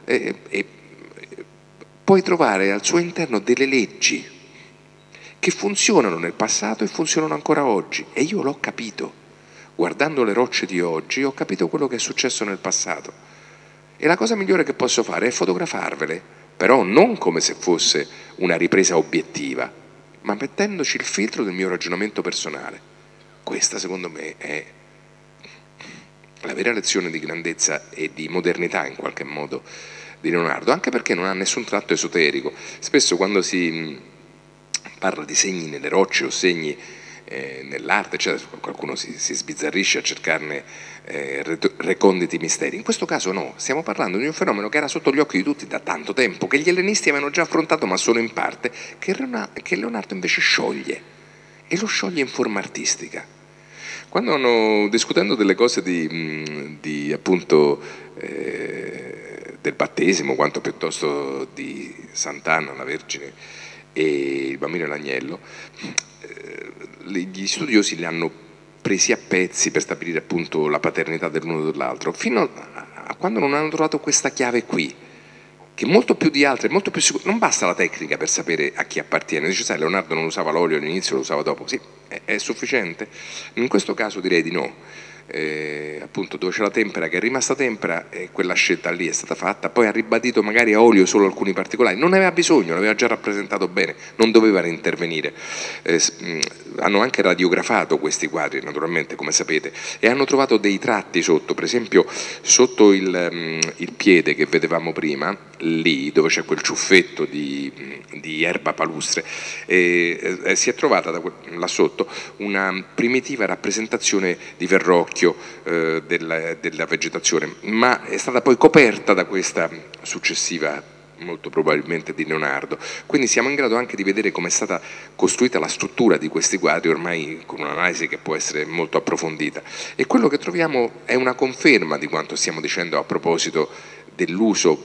puoi trovare al suo interno delle leggi che funzionano nel passato e funzionano ancora oggi, e io l'ho capito. Guardando le rocce di oggi ho capito quello che è successo nel passato, e la cosa migliore che posso fare è fotografarvele, però non come se fosse una ripresa obiettiva, ma mettendoci il filtro del mio ragionamento personale. Questa secondo me è la vera lezione di grandezza e di modernità in qualche modo di Leonardo, anche perché non ha nessun tratto esoterico. Spesso quando si parla di segni nelle rocce o segni nell'arte, cioè qualcuno si sbizzarrisce a cercarne reconditi misteri. In questo caso no, stiamo parlando di un fenomeno che era sotto gli occhi di tutti da tanto tempo, che gli ellenisti avevano già affrontato ma solo in parte, che Leonardo invece scioglie, e lo scioglie in forma artistica. Quando discutendo delle cose di appunto del battesimo, quanto piuttosto di Sant'Anna, la Vergine e il bambino e l'agnello, gli studiosi li hanno presi a pezzi per stabilire appunto la paternità dell'uno o dell'altro, fino a quando non hanno trovato questa chiave qui, che molto più di altre, molto più sicura. Non basta la tecnica per sapere a chi appartiene. Dice, sai, Leonardo non usava l'olio all'inizio, lo usava dopo. Sì, è sufficiente? In questo caso direi di no. Appunto dove c'è la tempera che è rimasta tempera, quella scelta lì è stata fatta. Poi ha ribadito magari a olio solo alcuni particolari, non ne aveva bisogno, l'aveva già rappresentato bene, non doveva intervenire. Hanno anche radiografato questi quadri naturalmente, come sapete, e hanno trovato dei tratti sotto, per esempio sotto il piede che vedevamo prima, lì dove c'è quel ciuffetto di erba palustre, si è trovata là sotto una primitiva rappresentazione di verrocchio della vegetazione, ma è stata poi coperta da questa successiva, molto probabilmente di Leonardo. Quindi siamo in grado anche di vedere come è stata costruita la struttura di questi quadri, ormai con un'analisi che può essere molto approfondita, e quello che troviamo è una conferma di quanto stiamo dicendo a proposito dell'uso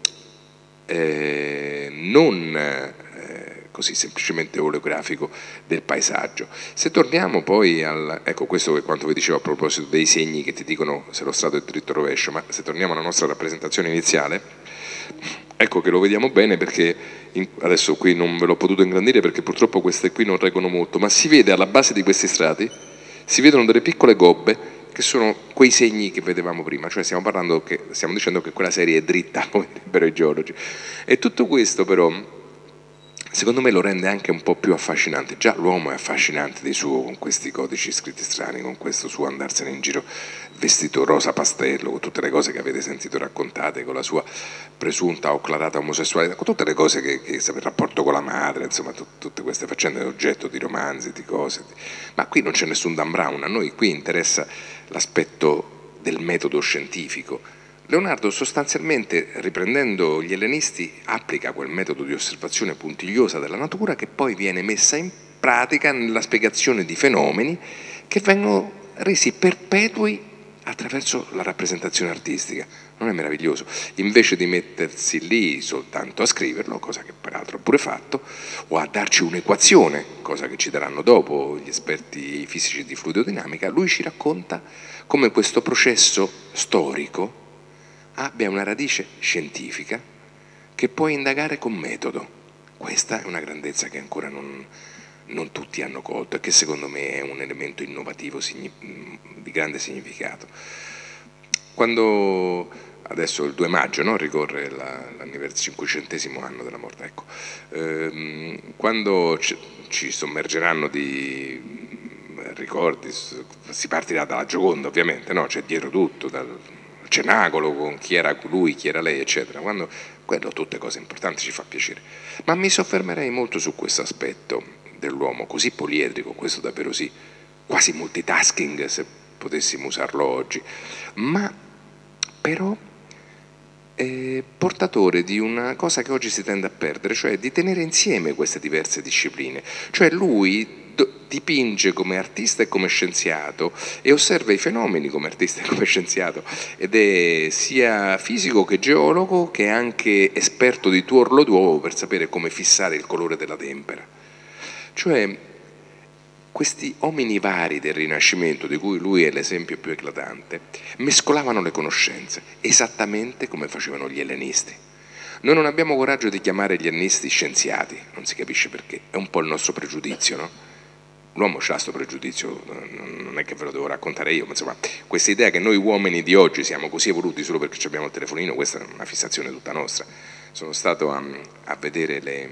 non così semplicemente oleografico del paesaggio. Se torniamo poi ecco, questo è quanto vi dicevo a proposito dei segni che ti dicono se lo strato è dritto o rovescio, ma se torniamo alla nostra rappresentazione iniziale, ecco che lo vediamo bene, perché adesso qui non ve l'ho potuto ingrandire perché purtroppo queste qui non reggono molto, ma si vede alla base di questi strati, si vedono delle piccole gobbe che sono quei segni che vedevamo prima, cioè stiamo dicendo che quella serie è dritta, come direbbero i geologi. E tutto questo però secondo me lo rende anche un po' più affascinante. Già l'uomo è affascinante di suo, con questi codici scritti strani, con questo suo andarsene in giro vestito rosa pastello, con tutte le cose che avete sentito raccontate, con la sua presunta o acclarata omosessualità, con tutte le cose che il rapporto con la madre, insomma tutte queste faccende oggetto di romanzi, di cose. Ma qui non c'è nessun Dan Brown, a noi qui interessa l'aspetto del metodo scientifico. Leonardo sostanzialmente, riprendendo gli ellenisti, applica quel metodo di osservazione puntigliosa della natura che poi viene messa in pratica nella spiegazione di fenomeni che vengono resi perpetui attraverso la rappresentazione artistica. Non è meraviglioso? Invece di mettersi lì soltanto a scriverlo, cosa che peraltro ho pure fatto, o a darci un'equazione, cosa che ci daranno dopo gli esperti fisici di fluidodinamica, lui ci racconta come questo processo storico abbia una radice scientifica che può indagare con metodo. Questa è una grandezza che ancora non tutti hanno colto e che secondo me è un elemento innovativo di grande significato. Quando adesso il 2 maggio, no, ricorre il 500° anno della morte, ecco, quando ci sommergeranno di ricordi, si partirà dalla Gioconda ovviamente, no? C'è dietro tutto, dal cenacolo con chi era lui, chi era lei, eccetera. Quello, tutte cose importanti, ci fa piacere. Ma mi soffermerei molto su questo aspetto dell'uomo così poliedrico, questo davvero sì, quasi multitasking se potessimo usarlo oggi, ma però portatore di una cosa che oggi si tende a perdere, cioè di tenere insieme queste diverse discipline. Cioè lui dipinge come artista e come scienziato e osserva i fenomeni come artista e come scienziato, ed è sia fisico che geologo che anche esperto di tuorlo d'uovo per sapere come fissare il colore della tempera. Cioè questi uomini vari del Rinascimento, di cui lui è l'esempio più eclatante, mescolavano le conoscenze, esattamente come facevano gli ellenisti. Noi non abbiamo coraggio di chiamare gli ellenisti scienziati, non si capisce perché, è un po' il nostro pregiudizio, no? L'uomo c'ha questo pregiudizio, non è che ve lo devo raccontare io, ma insomma, questa idea che noi uomini di oggi siamo così evoluti solo perché abbiamo il telefonino, questa è una fissazione tutta nostra. Sono stato a vedere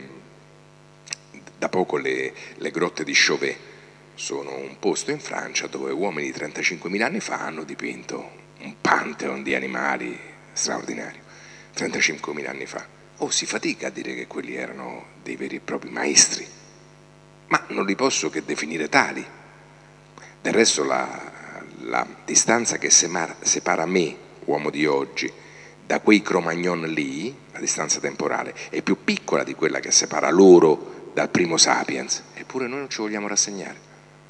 da poco le grotte di Chauvet. Sono un posto in Francia dove uomini di 35.000 anni fa hanno dipinto un pantheon di animali straordinario, 35.000 anni fa. Si fatica a dire che quelli erano dei veri e propri maestri, ma non li posso che definire tali. Del resto la distanza che separa me, uomo di oggi, da quei Cro-Magnon lì, la distanza temporale, è più piccola di quella che separa loro dal primo Sapiens, eppure noi non ci vogliamo rassegnare.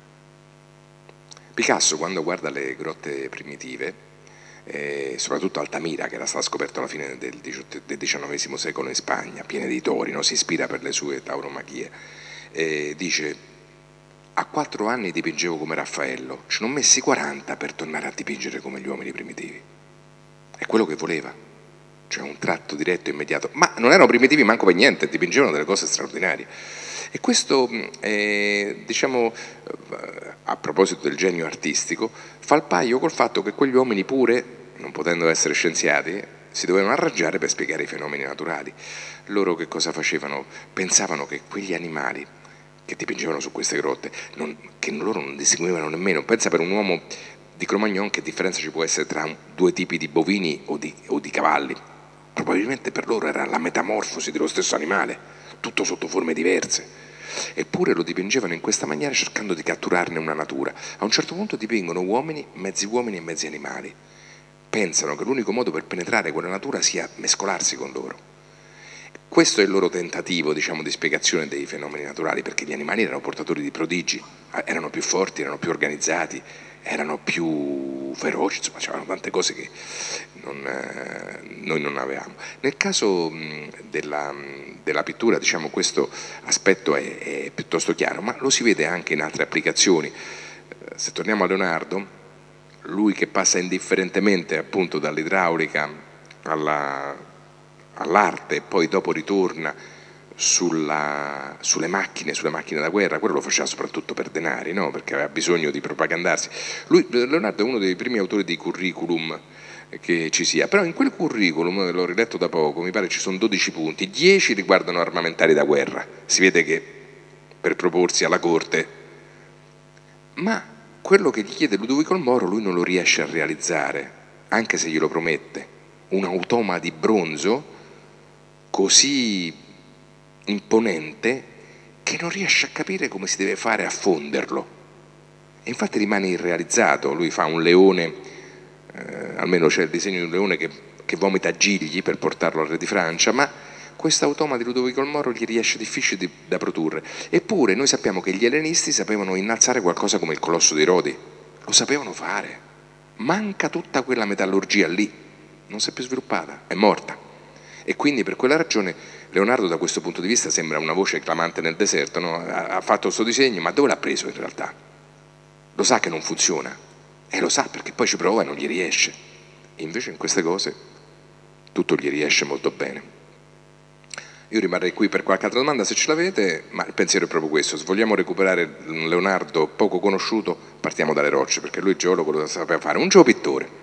Picasso, quando guarda le grotte primitive, soprattutto Altamira, che era stata scoperta alla fine del XIX secolo in Spagna, piena di tori, no? Si ispira per le sue tauromachie, dice: a 4 anni dipingevo come Raffaello, ci sono messi 40 per tornare a dipingere come gli uomini primitivi. È quello che voleva, cioè un tratto diretto, immediato, ma non erano primitivi manco per niente, dipingevano delle cose straordinarie. E questo, diciamo, a proposito del genio artistico, fa il paio col fatto che quegli uomini pure, non potendo essere scienziati, si dovevano arrangiare per spiegare i fenomeni naturali. Loro che cosa facevano? Pensavano che quegli animali che dipingevano su queste grotte, che loro non distinguevano nemmeno, pensa per un uomo di Cro-Magnon che differenza ci può essere tra 2 tipi di bovini o di cavalli? Probabilmente per loro era la metamorfosi dello stesso animale, tutto sotto forme diverse. Eppure lo dipingevano in questa maniera cercando di catturarne una natura. A un certo punto dipingono uomini e mezzi animali. Pensano che l'unico modo per penetrare quella natura sia mescolarsi con loro. Questo è il loro tentativo, diciamo, di spiegazione dei fenomeni naturali, perché gli animali erano portatori di prodigi, erano più forti, erano più organizzati, erano più feroci, insomma c'erano tante cose che noi non avevamo. Nel caso della pittura, diciamo, questo aspetto è piuttosto chiaro, ma lo si vede anche in altre applicazioni. Se torniamo a Leonardo, lui che passa indifferentemente appunto dall'idraulica all'arte e poi dopo ritorna sulle macchine da guerra, quello lo faceva soprattutto per denari, no? Perché aveva bisogno di propagandarsi. Leonardo è uno dei primi autori di curriculum che ci sia, però in quel curriculum, l'ho riletto da poco, mi pare ci sono 12 punti, 10 riguardano armamentari da guerra, si vede che per proporsi alla corte, ma quello che gli chiede Ludovico il Moro lui non lo riesce a realizzare, anche se glielo promette, un automa di bronzo così imponente che non riesce a capire come si deve fare a fonderlo, e infatti rimane irrealizzato. Lui fa un leone almeno c'è il disegno di un leone che vomita gigli per portarlo al re di Francia, ma questo automa di Ludovico il Moro gli riesce difficile da produrre. Eppure noi sappiamo che gli ellenisti sapevano innalzare qualcosa come il Colosso di Rodi, lo sapevano fare, manca tutta quella metallurgia lì, non si è più sviluppata, è morta. E quindi per quella ragione Leonardo da questo punto di vista sembra una voce clamante nel deserto, no? Ha fatto questo disegno, ma dove l'ha preso in realtà? Lo sa che non funziona, e lo sa perché poi ci prova e non gli riesce. E invece in queste cose tutto gli riesce molto bene. Io rimarrei qui per qualche altra domanda se ce l'avete, ma il pensiero è proprio questo: se vogliamo recuperare un Leonardo poco conosciuto, partiamo dalle rocce, perché lui geologo lo sapeva fare, un geopittore.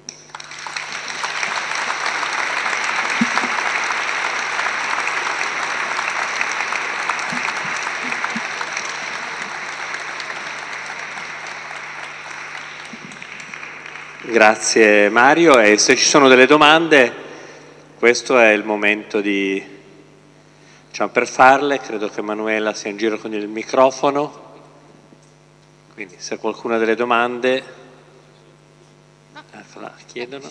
Grazie Mario, e se ci sono delle domande questo è il momento per farle. Credo che Manuela sia in giro con il microfono, quindi se qualcuno ha delle domande la chiedono.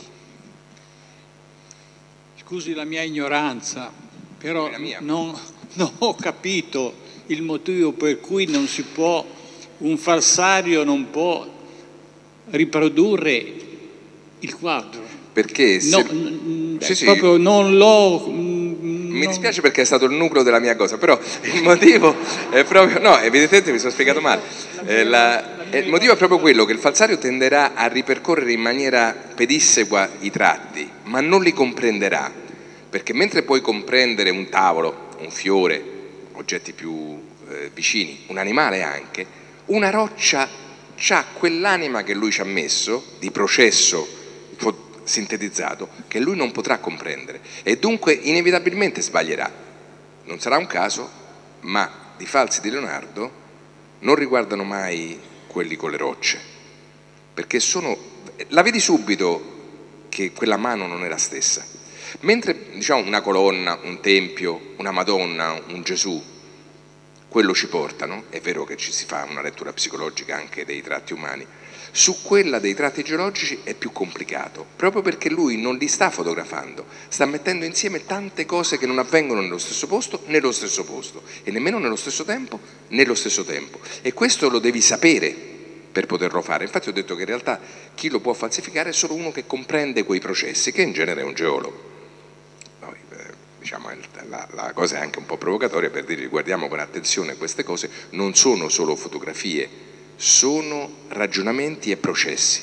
Scusi la mia ignoranza, però non ho capito il motivo per cui un falsario non può riprodurre il quadro. Perché proprio non l'ho... Mi dispiace perché è stato il nucleo della mia cosa, però il motivo è proprio... No, evidentemente mi sono spiegato male. Il motivo è proprio quello che il falsario tenderà a ripercorrere in maniera pedissequa i tratti, ma non li comprenderà, perché mentre puoi comprendere un tavolo, un fiore, oggetti più vicini, un animale anche, una roccia c'ha quell'anima che lui ci ha messo, di processo sintetizzato, che lui non potrà comprendere e dunque inevitabilmente sbaglierà. Non sarà un caso, ma i falsi di Leonardo non riguardano mai quelli con le rocce, perché la vedi subito che quella mano non è la stessa. Mentre diciamo una colonna, un tempio, una Madonna, un Gesù, quello ci portano, è vero che ci si fa una lettura psicologica anche dei tratti umani, su quella dei tratti geologici è più complicato, proprio perché lui non li sta fotografando, sta mettendo insieme tante cose che non avvengono nello stesso posto, e nemmeno nello stesso tempo, nello stesso tempo. E questo lo devi sapere per poterlo fare. Infatti ho detto che in realtà chi lo può falsificare è solo uno che comprende quei processi, che in genere è un geologo. Poi, diciamo, la cosa è anche un po' provocatoria per dire guardiamo con attenzione queste cose, non sono solo fotografie, sono ragionamenti e processi.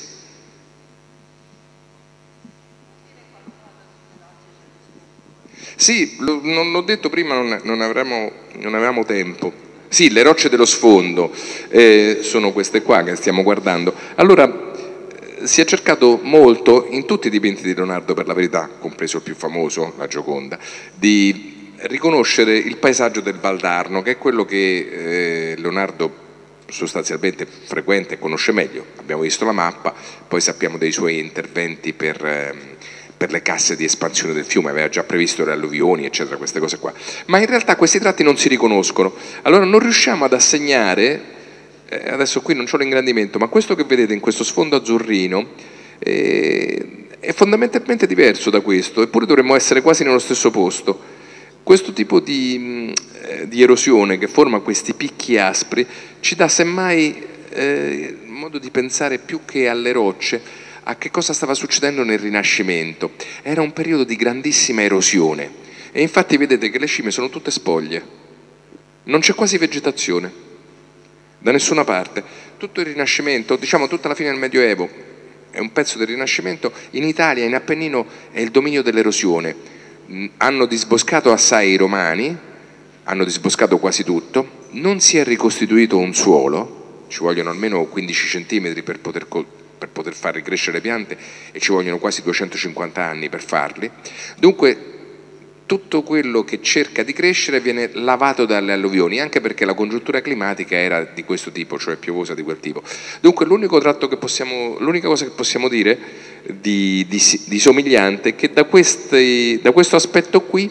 Sì, non l'ho detto prima, non avevamo tempo. Sì, le rocce dello sfondo sono queste qua che stiamo guardando. Allora, si è cercato molto, in tutti i dipinti di Leonardo per la verità, compreso il più famoso, la Gioconda, di riconoscere il paesaggio del Valdarno, che è quello che Leonardo sostanzialmente frequenta e conosce meglio. Abbiamo visto la mappa, poi sappiamo dei suoi interventi per le casse di espansione del fiume, aveva già previsto le alluvioni, eccetera, queste cose qua. Ma in realtà questi tratti non si riconoscono, allora non riusciamo ad assegnare, adesso qui non c'ho l'ingrandimento, ma questo che vedete in questo sfondo azzurrino è fondamentalmente diverso da questo, eppure dovremmo essere quasi nello stesso posto. Questo tipo di erosione che forma questi picchi aspri ci dà semmai modo di pensare più che alle rocce a che cosa stava succedendo nel Rinascimento. Era un periodo di grandissima erosione e infatti vedete che le cime sono tutte spoglie, non c'è quasi vegetazione da nessuna parte. Tutto il Rinascimento, diciamo tutta la fine del Medioevo è un pezzo del Rinascimento, in Italia, in Appennino è il dominio dell'erosione. Hanno disboscato assai i romani, hanno disboscato quasi tutto, non si è ricostituito un suolo, ci vogliono almeno 15 centimetri per poter far ricrescere le piante e ci vogliono quasi 250 anni per farli. Dunque tutto quello che cerca di crescere viene lavato dalle alluvioni, anche perché la congiuntura climatica era di questo tipo, cioè piovosa di quel tipo. Dunque l'unica cosa che possiamo dire di somigliante è che da questo aspetto qui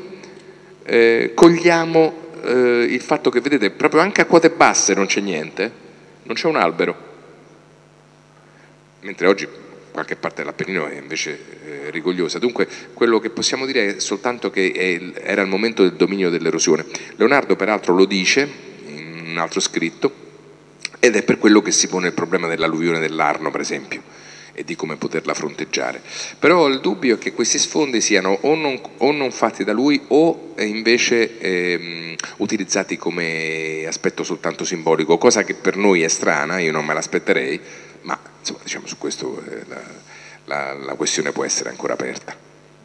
cogliamo il fatto che, vedete, proprio anche a quote basse non c'è niente, non c'è un albero, mentre oggi qualche parte dell'Appennino è invece rigogliosa. Dunque quello che possiamo dire è soltanto che era il momento del dominio dell'erosione. Leonardo peraltro lo dice in un altro scritto, ed è per quello che si pone il problema dell'alluvione dell'Arno, per esempio, e di come poterla fronteggiare. Però il dubbio è che questi sfondi siano o non fatti da lui o invece utilizzati come aspetto soltanto simbolico, cosa che per noi è strana, io non me l'aspetterei, ma insomma, diciamo, su questo la questione può essere ancora aperta.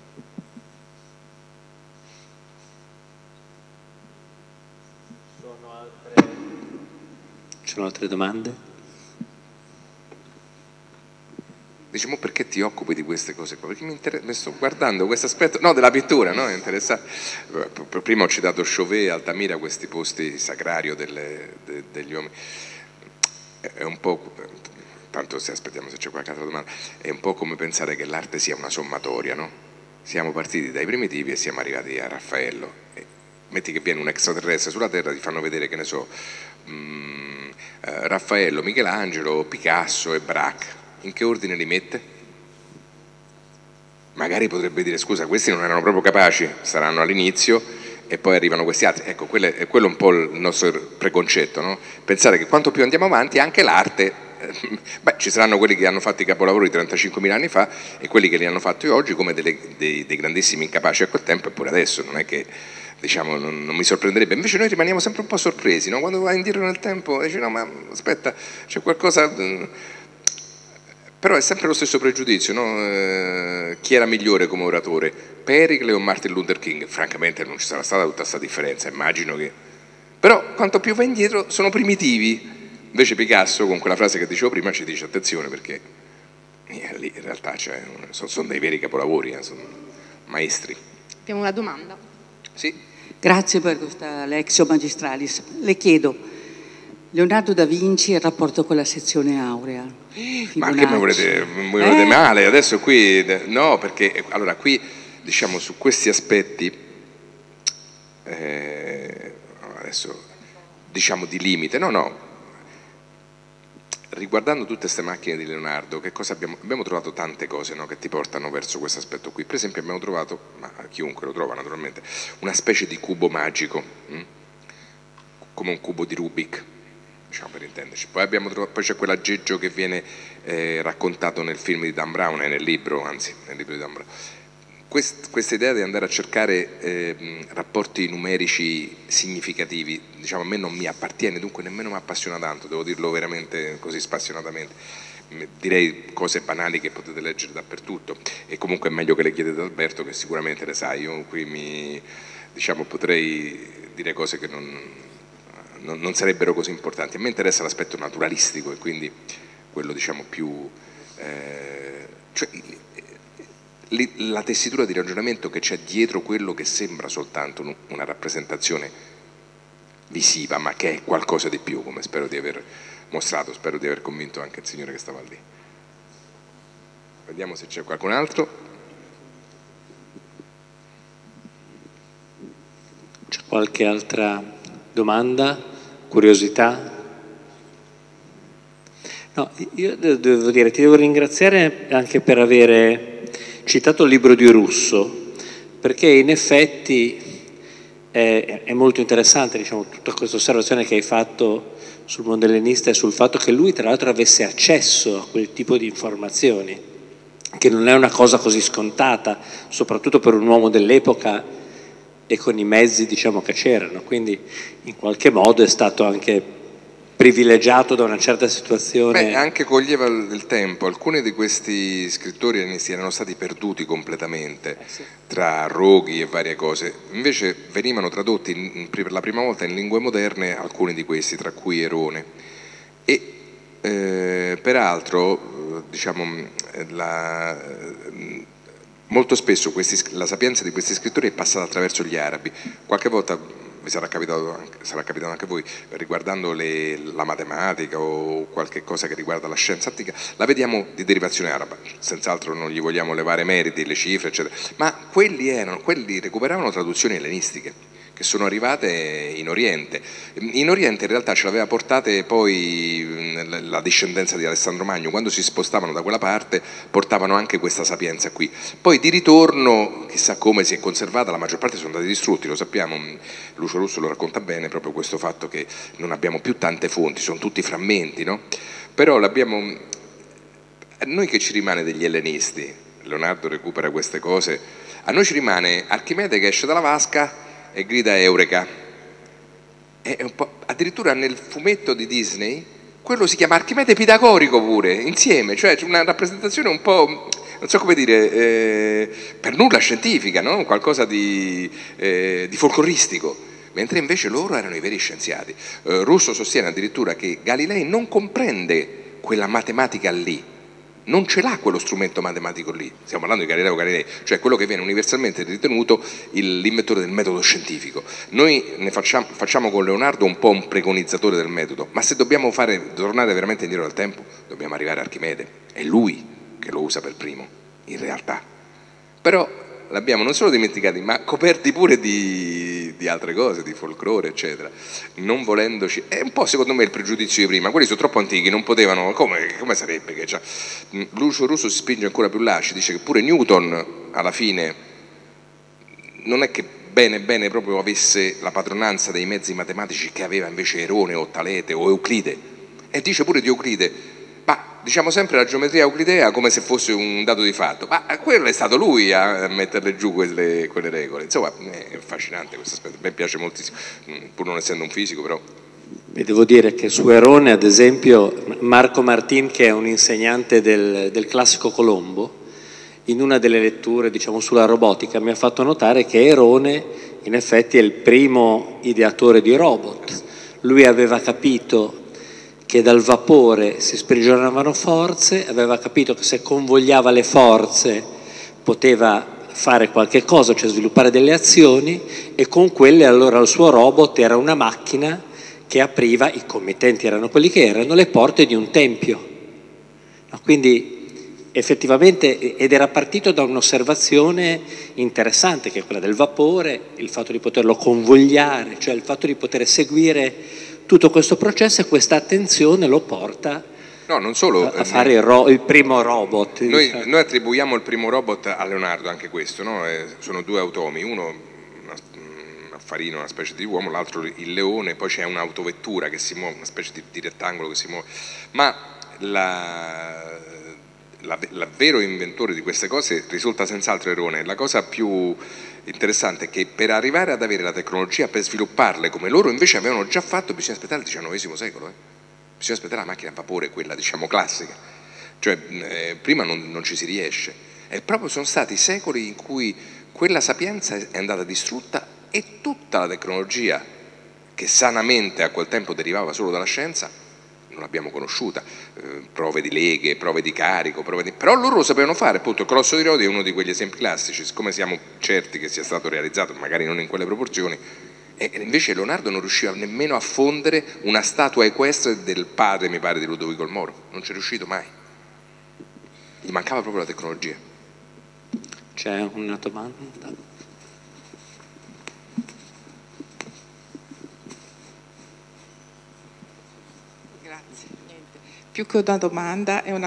Ci sono altre domande? Diciamo, perché ti occupi di queste cose qua? Perché mi sto guardando questo aspetto, no, della pittura, no? È interessante. Prima ho citato Chauvet, Altamira, questi posti sacrario degli uomini. È un po', tanto se aspettiamo se c'è qualche altra domanda, è un po' come pensare che l'arte sia una sommatoria, no? Siamo partiti dai primitivi e siamo arrivati a Raffaello. Metti che viene un extraterrestre sulla Terra, ti fanno vedere, che ne so, Raffaello, Michelangelo, Picasso e Braque. In che ordine li mette? Magari potrebbe dire: scusa, questi non erano proprio capaci, saranno all'inizio e poi arrivano questi altri. Ecco, quello è un po' il nostro preconcetto, no? Pensare che quanto più andiamo avanti, anche l'arte, ci saranno quelli che hanno fatto i capolavori 35.000 anni fa e quelli che li hanno fatti oggi come dei grandissimi incapaci a quel tempo, eppure adesso non è che, diciamo, non mi sorprenderebbe. Invece noi rimaniamo sempre un po' sorpresi, no? Quando vai indietro nel tempo dici: no, ma aspetta, c'è qualcosa. Però è sempre lo stesso pregiudizio, no? Chi era migliore come oratore, Pericle o Martin Luther King? Francamente non ci sarà stata tutta questa differenza, immagino che... Però quanto più va indietro sono primitivi. Invece Picasso, con quella frase che dicevo prima, ci dice: attenzione, perché lì in realtà sono dei veri capolavori, sono maestri. Abbiamo una domanda. Sì. Grazie per questa Lexio Magistralis. Le chiedo, Leonardo da Vinci e il rapporto con la sezione aurea. Fibonacci. Ma che mi volete male? Adesso qui, no, perché allora qui, diciamo, su questi aspetti, adesso diciamo di limite, no, riguardando tutte queste macchine di Leonardo, che cosa abbiamo trovato tante cose, no, che ti portano verso questo aspetto qui. Per esempio abbiamo trovato, ma chiunque lo trova naturalmente, una specie di cubo magico, come un cubo di Rubik, diciamo, per intenderci. Poi poi c'è quell'aggeggio che viene raccontato nel film di Dan Brown e nel libro di Dan Brown. Questa idea di andare a cercare rapporti numerici significativi, diciamo, a me non mi appartiene, dunque nemmeno mi appassiona tanto, devo dirlo veramente così spassionatamente. Direi cose banali che potete leggere dappertutto, e comunque è meglio che le chiedete ad Alberto, che sicuramente le sa. Io qui diciamo, potrei dire cose che non sarebbero così importanti. A me interessa l'aspetto naturalistico, e quindi quello, diciamo, più cioè la tessitura di ragionamento che c'è dietro quello che sembra soltanto una rappresentazione visiva, ma che è qualcosa di più, come spero di aver mostrato, spero di aver convinto anche il signore che stava lì. Vediamo se c'è qualcun altro. C'è qualche altra domanda? Curiosità? No, io devo dire, ti devo ringraziare anche per avere citato il libro di Russo, perché in effetti è molto interessante, diciamo, tutta questa osservazione che hai fatto sul mondellenista e sul fatto che lui tra l'altro avesse accesso a quel tipo di informazioni, che non è una cosa così scontata, soprattutto per un uomo dell'epoca e con i mezzi, diciamo, che c'erano. Quindi in qualche modo è stato anche privilegiato da una certa situazione. Beh, anche coglieva il tempo. Alcuni di questi scrittori erano stati perduti completamente, sì, tra roghi e varie cose. Invece venivano tradotti per la prima volta in lingue moderne alcuni di questi, tra cui Erone. E peraltro, diciamo, molto spesso la sapienza di questi scrittori è passata attraverso gli arabi. Qualche volta vi sarà capitato anche a voi, riguardando la matematica o qualche cosa che riguarda la scienza antica, la vediamo di derivazione araba. Senz'altro non gli vogliamo levare meriti, le cifre, eccetera, ma quelli recuperavano traduzioni ellenistiche, che sono arrivate in Oriente. In Oriente in realtà ce l'aveva portate poi la discendenza di Alessandro Magno, quando si spostavano da quella parte portavano anche questa sapienza qui. Poi di ritorno, chissà come si è conservata, la maggior parte sono andati distrutti, lo sappiamo, Lucio Russo lo racconta bene, proprio questo fatto che non abbiamo più tante fonti, sono tutti frammenti, no? Però l'abbiamo, a noi che ci rimane degli ellenisti, Leonardo recupera queste cose, a noi ci rimane Archimede che esce dalla vasca e grida Eureka. Addirittura nel fumetto di Disney quello si chiama Archimede pitagorico pure, insieme, cioè c'è una rappresentazione un po', non so come dire, per nulla scientifica, no? Qualcosa di folcloristico, mentre invece loro erano i veri scienziati. Russo sostiene addirittura che Galilei non comprende quella matematica lì, non ce l'ha quello strumento matematico lì, stiamo parlando di Galileo Galilei, cioè quello che viene universalmente ritenuto l'inventore del metodo scientifico. Noi ne facciamo con Leonardo un po' un preconizzatore del metodo, ma se dobbiamo tornare veramente indietro nel tempo, dobbiamo arrivare a Archimede, è lui che lo usa per primo, in realtà. Però l'abbiamo non solo dimenticati, ma coperti pure di altre cose, di folklore, eccetera, non volendoci. È un po' secondo me il pregiudizio di prima, quelli sono troppo antichi, non potevano, come sarebbe che Lucio Russo si spinge ancora più là, ci dice che pure Newton alla fine non è che bene proprio avesse la padronanza dei mezzi matematici che aveva invece Erone o Talete o Euclide, e dice pure di Euclide, ma diciamo sempre la geometria euclidea come se fosse un dato di fatto, ma quello è stato lui a metterle giù quelle regole. Insomma, è affascinante questo aspetto, a me piace moltissimo, pur non essendo un fisico, però. E devo dire che su Erone, ad esempio, Marco Martin, che è un insegnante del classico Colombo, in una delle letture, diciamo, sulla robotica, mi ha fatto notare che Erone in effetti è il primo ideatore di robot. Lui aveva capito che dal vapore si sprigionavano forze, aveva capito che se convogliava le forze poteva fare qualche cosa, cioè sviluppare delle azioni, e con quelle allora il suo robot era una macchina che apriva, i committenti erano quelli che erano, le porte di un tempio. No, quindi effettivamente, ed era partito da un'osservazione interessante, che è quella del vapore, il fatto di poterlo convogliare, cioè il fatto di poter seguire tutto questo processo, e questa attenzione lo porta non solo, a fare il primo robot. Noi attribuiamo il primo robot a Leonardo, anche questo, no? Sono due automi, uno un affarino, una specie di uomo, l'altro il leone, poi c'è un'autovettura che si muove, una specie di rettangolo che si muove, ma il vero inventore di queste cose risulta senz'altro Erone. La cosa più interessante è che per arrivare ad avere la tecnologia, per svilupparle come loro invece avevano già fatto, bisogna aspettare il XIX secolo, bisogna aspettare la macchina a vapore, quella diciamo classica, cioè prima non ci si riesce, e proprio sono stati secoli in cui quella sapienza è andata distrutta e tutta la tecnologia che sanamente a quel tempo derivava solo dalla scienza non l'abbiamo conosciuta, prove di leghe, prove di carico, però loro lo sapevano fare, appunto il colosso di Rodi è uno di quegli esempi classici, siccome siamo certi che sia stato realizzato, magari non in quelle proporzioni, e invece Leonardo non riusciva nemmeno a fondere una statua equestre del padre, mi pare, di Ludovico il Moro, non ci è riuscito mai, gli mancava proprio la tecnologia. C'è una domanda? Più che una domanda è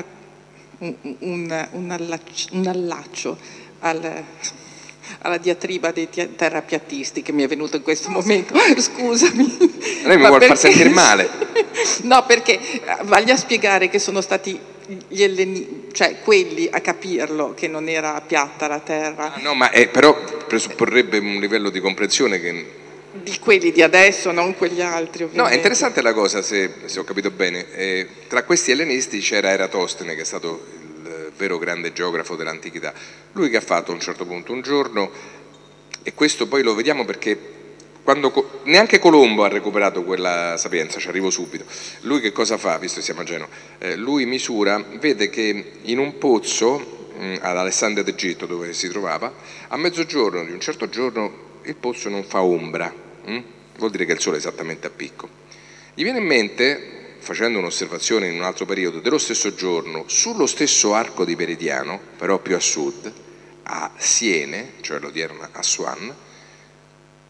un allaccio alla diatriba dei terrapiattisti che mi è venuto in questo momento, scusami. Lei mi vuole far sentire male. No, perché vagli a spiegare che sono stati cioè quelli a capirlo che non era piatta la terra. No, ma però presupporrebbe un livello di comprensione che... Di quelli di adesso, non quegli altri ovviamente. No, è interessante la cosa, se ho capito bene, tra questi ellenisti c'era Eratostene, che è stato il vero grande geografo dell'antichità, lui che ha fatto a un certo punto un giorno, e questo poi lo vediamo perché quando neanche Colombo ha recuperato quella sapienza, ci arrivo subito, lui che cosa fa, visto che siamo a Genova, lui misura, vede che in un pozzo ad Alessandria d'Egitto dove si trovava, a mezzogiorno di un certo giorno il pozzo non fa ombra, vuol dire che il sole è esattamente a picco. Gli viene in mente, facendo un'osservazione in un altro periodo dello stesso giorno, sullo stesso arco di meridiano, però più a sud, a Siene, cioè l'odierna Assuan,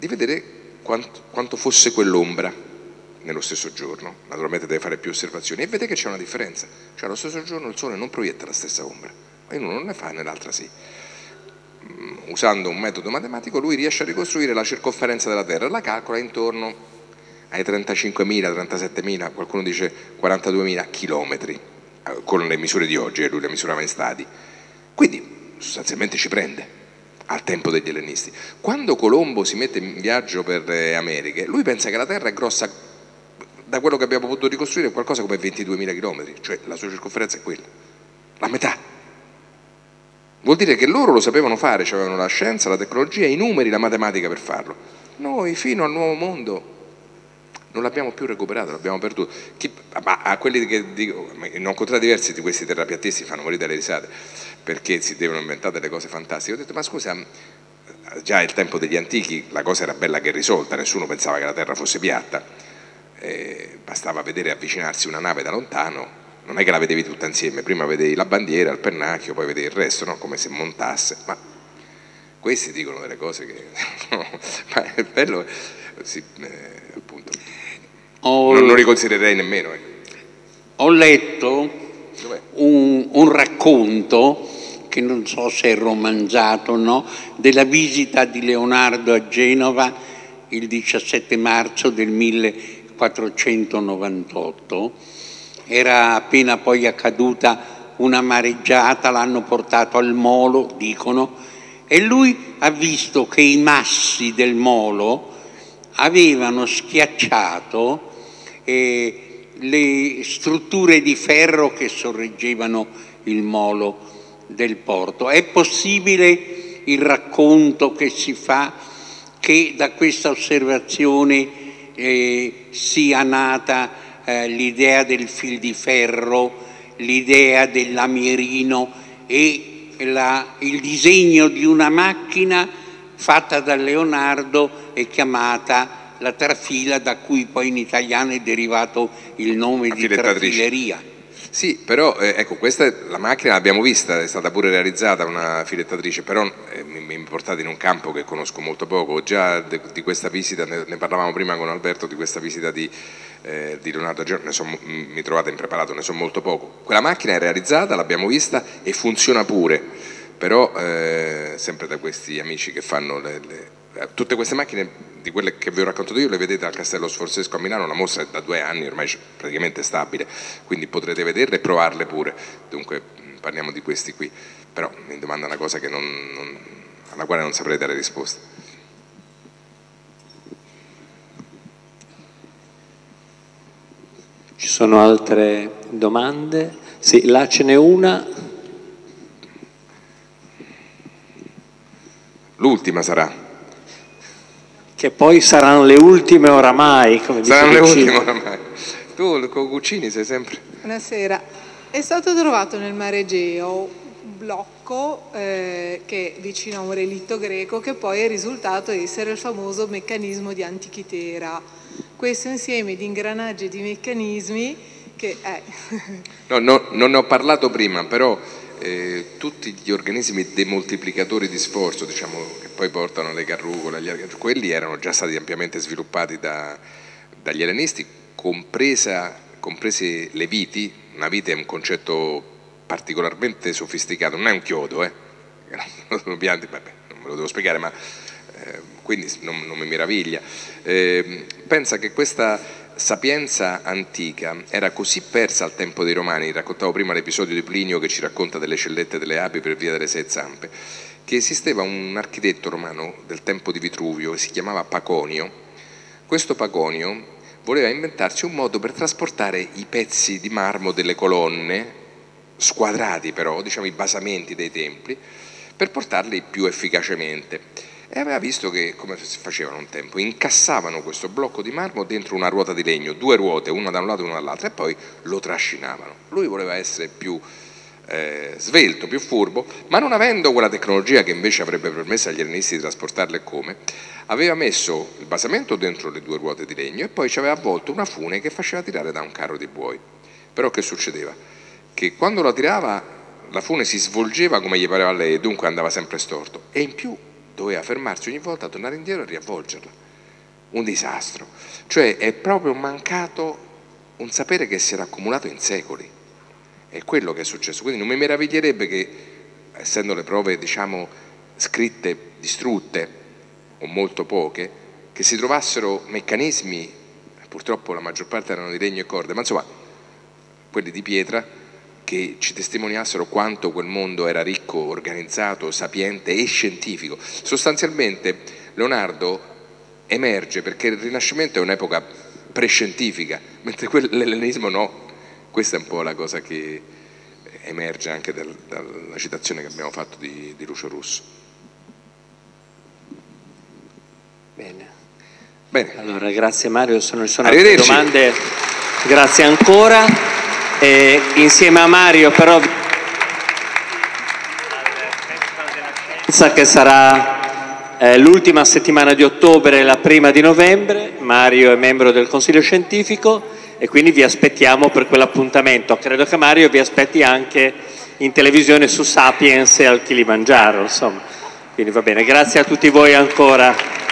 di vedere quanto fosse quell'ombra nello stesso giorno. Naturalmente deve fare più osservazioni e vede che c'è una differenza, cioè lo stesso giorno il Sole non proietta la stessa ombra, e uno non ne fa e nell'altra sì. Usando un metodo matematico lui riesce a ricostruire la circonferenza della Terra, la calcola intorno ai 35.000, 37.000, qualcuno dice 42.000 chilometri, con le misure di oggi, e lui le misurava in stadi. Quindi sostanzialmente ci prende al tempo degli ellenisti. Quando Colombo si mette in viaggio per le Americhe, lui pensa che la Terra è grossa, da quello che abbiamo potuto ricostruire, qualcosa come 22.000 chilometri, cioè la sua circonferenza è quella, la metà. Vuol dire che loro lo sapevano fare, cioè avevano la scienza, la tecnologia, i numeri, la matematica per farlo. Noi fino al nuovo mondo non l'abbiamo più recuperato, l'abbiamo perduto. Ma a quelli che dico, non contraddiversi di questi terrapiattisti fanno morire dalle risate, perché si devono inventare delle cose fantastiche. Ho detto, ma scusa, già al tempo degli antichi la cosa era bella che risolta, nessuno pensava che la Terra fosse piatta, bastava vedere avvicinarsi una nave da lontano. Non è che la vedevi tutta insieme, prima vedevi la bandiera, il pennacchio, poi vedevi il resto, no? Come se montasse, ma questi dicono delle cose che no, ma è bello, sì, appunto, non li considererei nemmeno. Ho letto un racconto, che non so se è romanzato o no, della visita di Leonardo a Genova il 17 marzo del 1498. Era appena poi accaduta una mareggiata, l'hanno portato al molo, dicono, e lui ha visto che i massi del molo avevano schiacciato le strutture di ferro che sorreggevano il molo del porto. È possibile il racconto che si fa che da questa osservazione sia nata l'idea del fil di ferro, l'idea del lamierino e il disegno di una macchina fatta da Leonardo e chiamata la trafila, da cui poi in italiano è derivato il nome di trafileria. Sì, però ecco, questa la macchina l'abbiamo vista, è stata pure realizzata una filettatrice, però mi portate in un campo che conosco molto poco. Già di questa visita, ne parlavamo prima con Alberto, di questa visita di Leonardo, mi trovate impreparato, ne so molto poco. Quella macchina è realizzata, l'abbiamo vista e funziona pure, però sempre da questi amici che fanno tutte queste macchine, di quelle che vi ho raccontato io, le vedete al Castello Sforzesco a Milano. La mostra è da 2 anni, ormai praticamente stabile, quindi potrete vederle e provarle pure. Dunque parliamo di questi qui, però mi domanda una cosa alla quale non saprei dare risposta. Ci sono altre domande? Sì, là ce n'è una. L'ultima sarà. Che poi saranno le ultime oramai, come dice saranno le ultime oramai. Tu con Guccini sei sempre... Buonasera. È stato trovato nel Mar Egeo un blocco che è vicino a un relitto greco, che poi è risultato essere il famoso meccanismo di Antichitera. Questo insieme di ingranaggi e di meccanismi che è... No, non ne ho parlato prima, però tutti gli organismi demoltiplicatori di sforzo, diciamo, che poi portano alle carrucole, quelli erano già stati ampiamente sviluppati dagli ellenisti, comprese le viti. Una vite è un concetto particolarmente sofisticato, non è un chiodo, sono piante, vabbè, non me lo devo spiegare, ma quindi non mi meraviglia. Pensa che questa sapienza antica era così persa al tempo dei Romani, raccontavo prima l'episodio di Plinio che ci racconta delle cellette delle api per via delle 6 zampe, che esisteva un architetto romano del tempo di Vitruvio che si chiamava Paconio. Questo Paconio voleva inventarsi un modo per trasportare i pezzi di marmo delle colonne, squadrati però, diciamo i basamenti dei templi, per portarli più efficacemente. E aveva visto che, come si facevano un tempo, incassavano questo blocco di marmo dentro una ruota di legno, 2 ruote, una da un lato e una dall'altro, e poi lo trascinavano. Lui voleva essere più svelto, più furbo, ma non avendo quella tecnologia che invece avrebbe permesso agli ellenisti di trasportarle come, aveva messo il basamento dentro le 2 ruote di legno e poi ci aveva avvolto una fune che faceva tirare da un carro di buoi. Però che succedeva? Che quando la tirava la fune si svolgeva come gli pareva a lei e dunque andava sempre storto, e in più doveva fermarsi ogni volta, tornare indietro e riavvolgerla. Un disastro. Cioè è proprio mancato un sapere che si era accumulato in secoli. È quello che è successo. Quindi non mi meraviglierebbe che, essendo le prove, diciamo, scritte, distrutte, o molto poche, che si trovassero meccanismi, purtroppo la maggior parte erano di legno e corde, ma insomma, quelli di pietra, che ci testimoniassero quanto quel mondo era ricco, organizzato, sapiente e scientifico. Sostanzialmente Leonardo emerge perché il Rinascimento è un'epoca prescientifica, mentre l'ellenismo no. Questa è un po' la cosa che emerge anche dalla citazione che abbiamo fatto di Lucio Russo. Bene. Allora, grazie Mario, se non ci sono altre domande, grazie ancora. E insieme a Mario però che sarà l'ultima settimana di ottobre e la prima di novembre. Mario è membro del Consiglio Scientifico e quindi vi aspettiamo per quell'appuntamento. Credo che Mario vi aspetti anche in televisione su Sapiens e al Kilimangiaro, insomma. Quindi va bene, grazie a tutti voi ancora.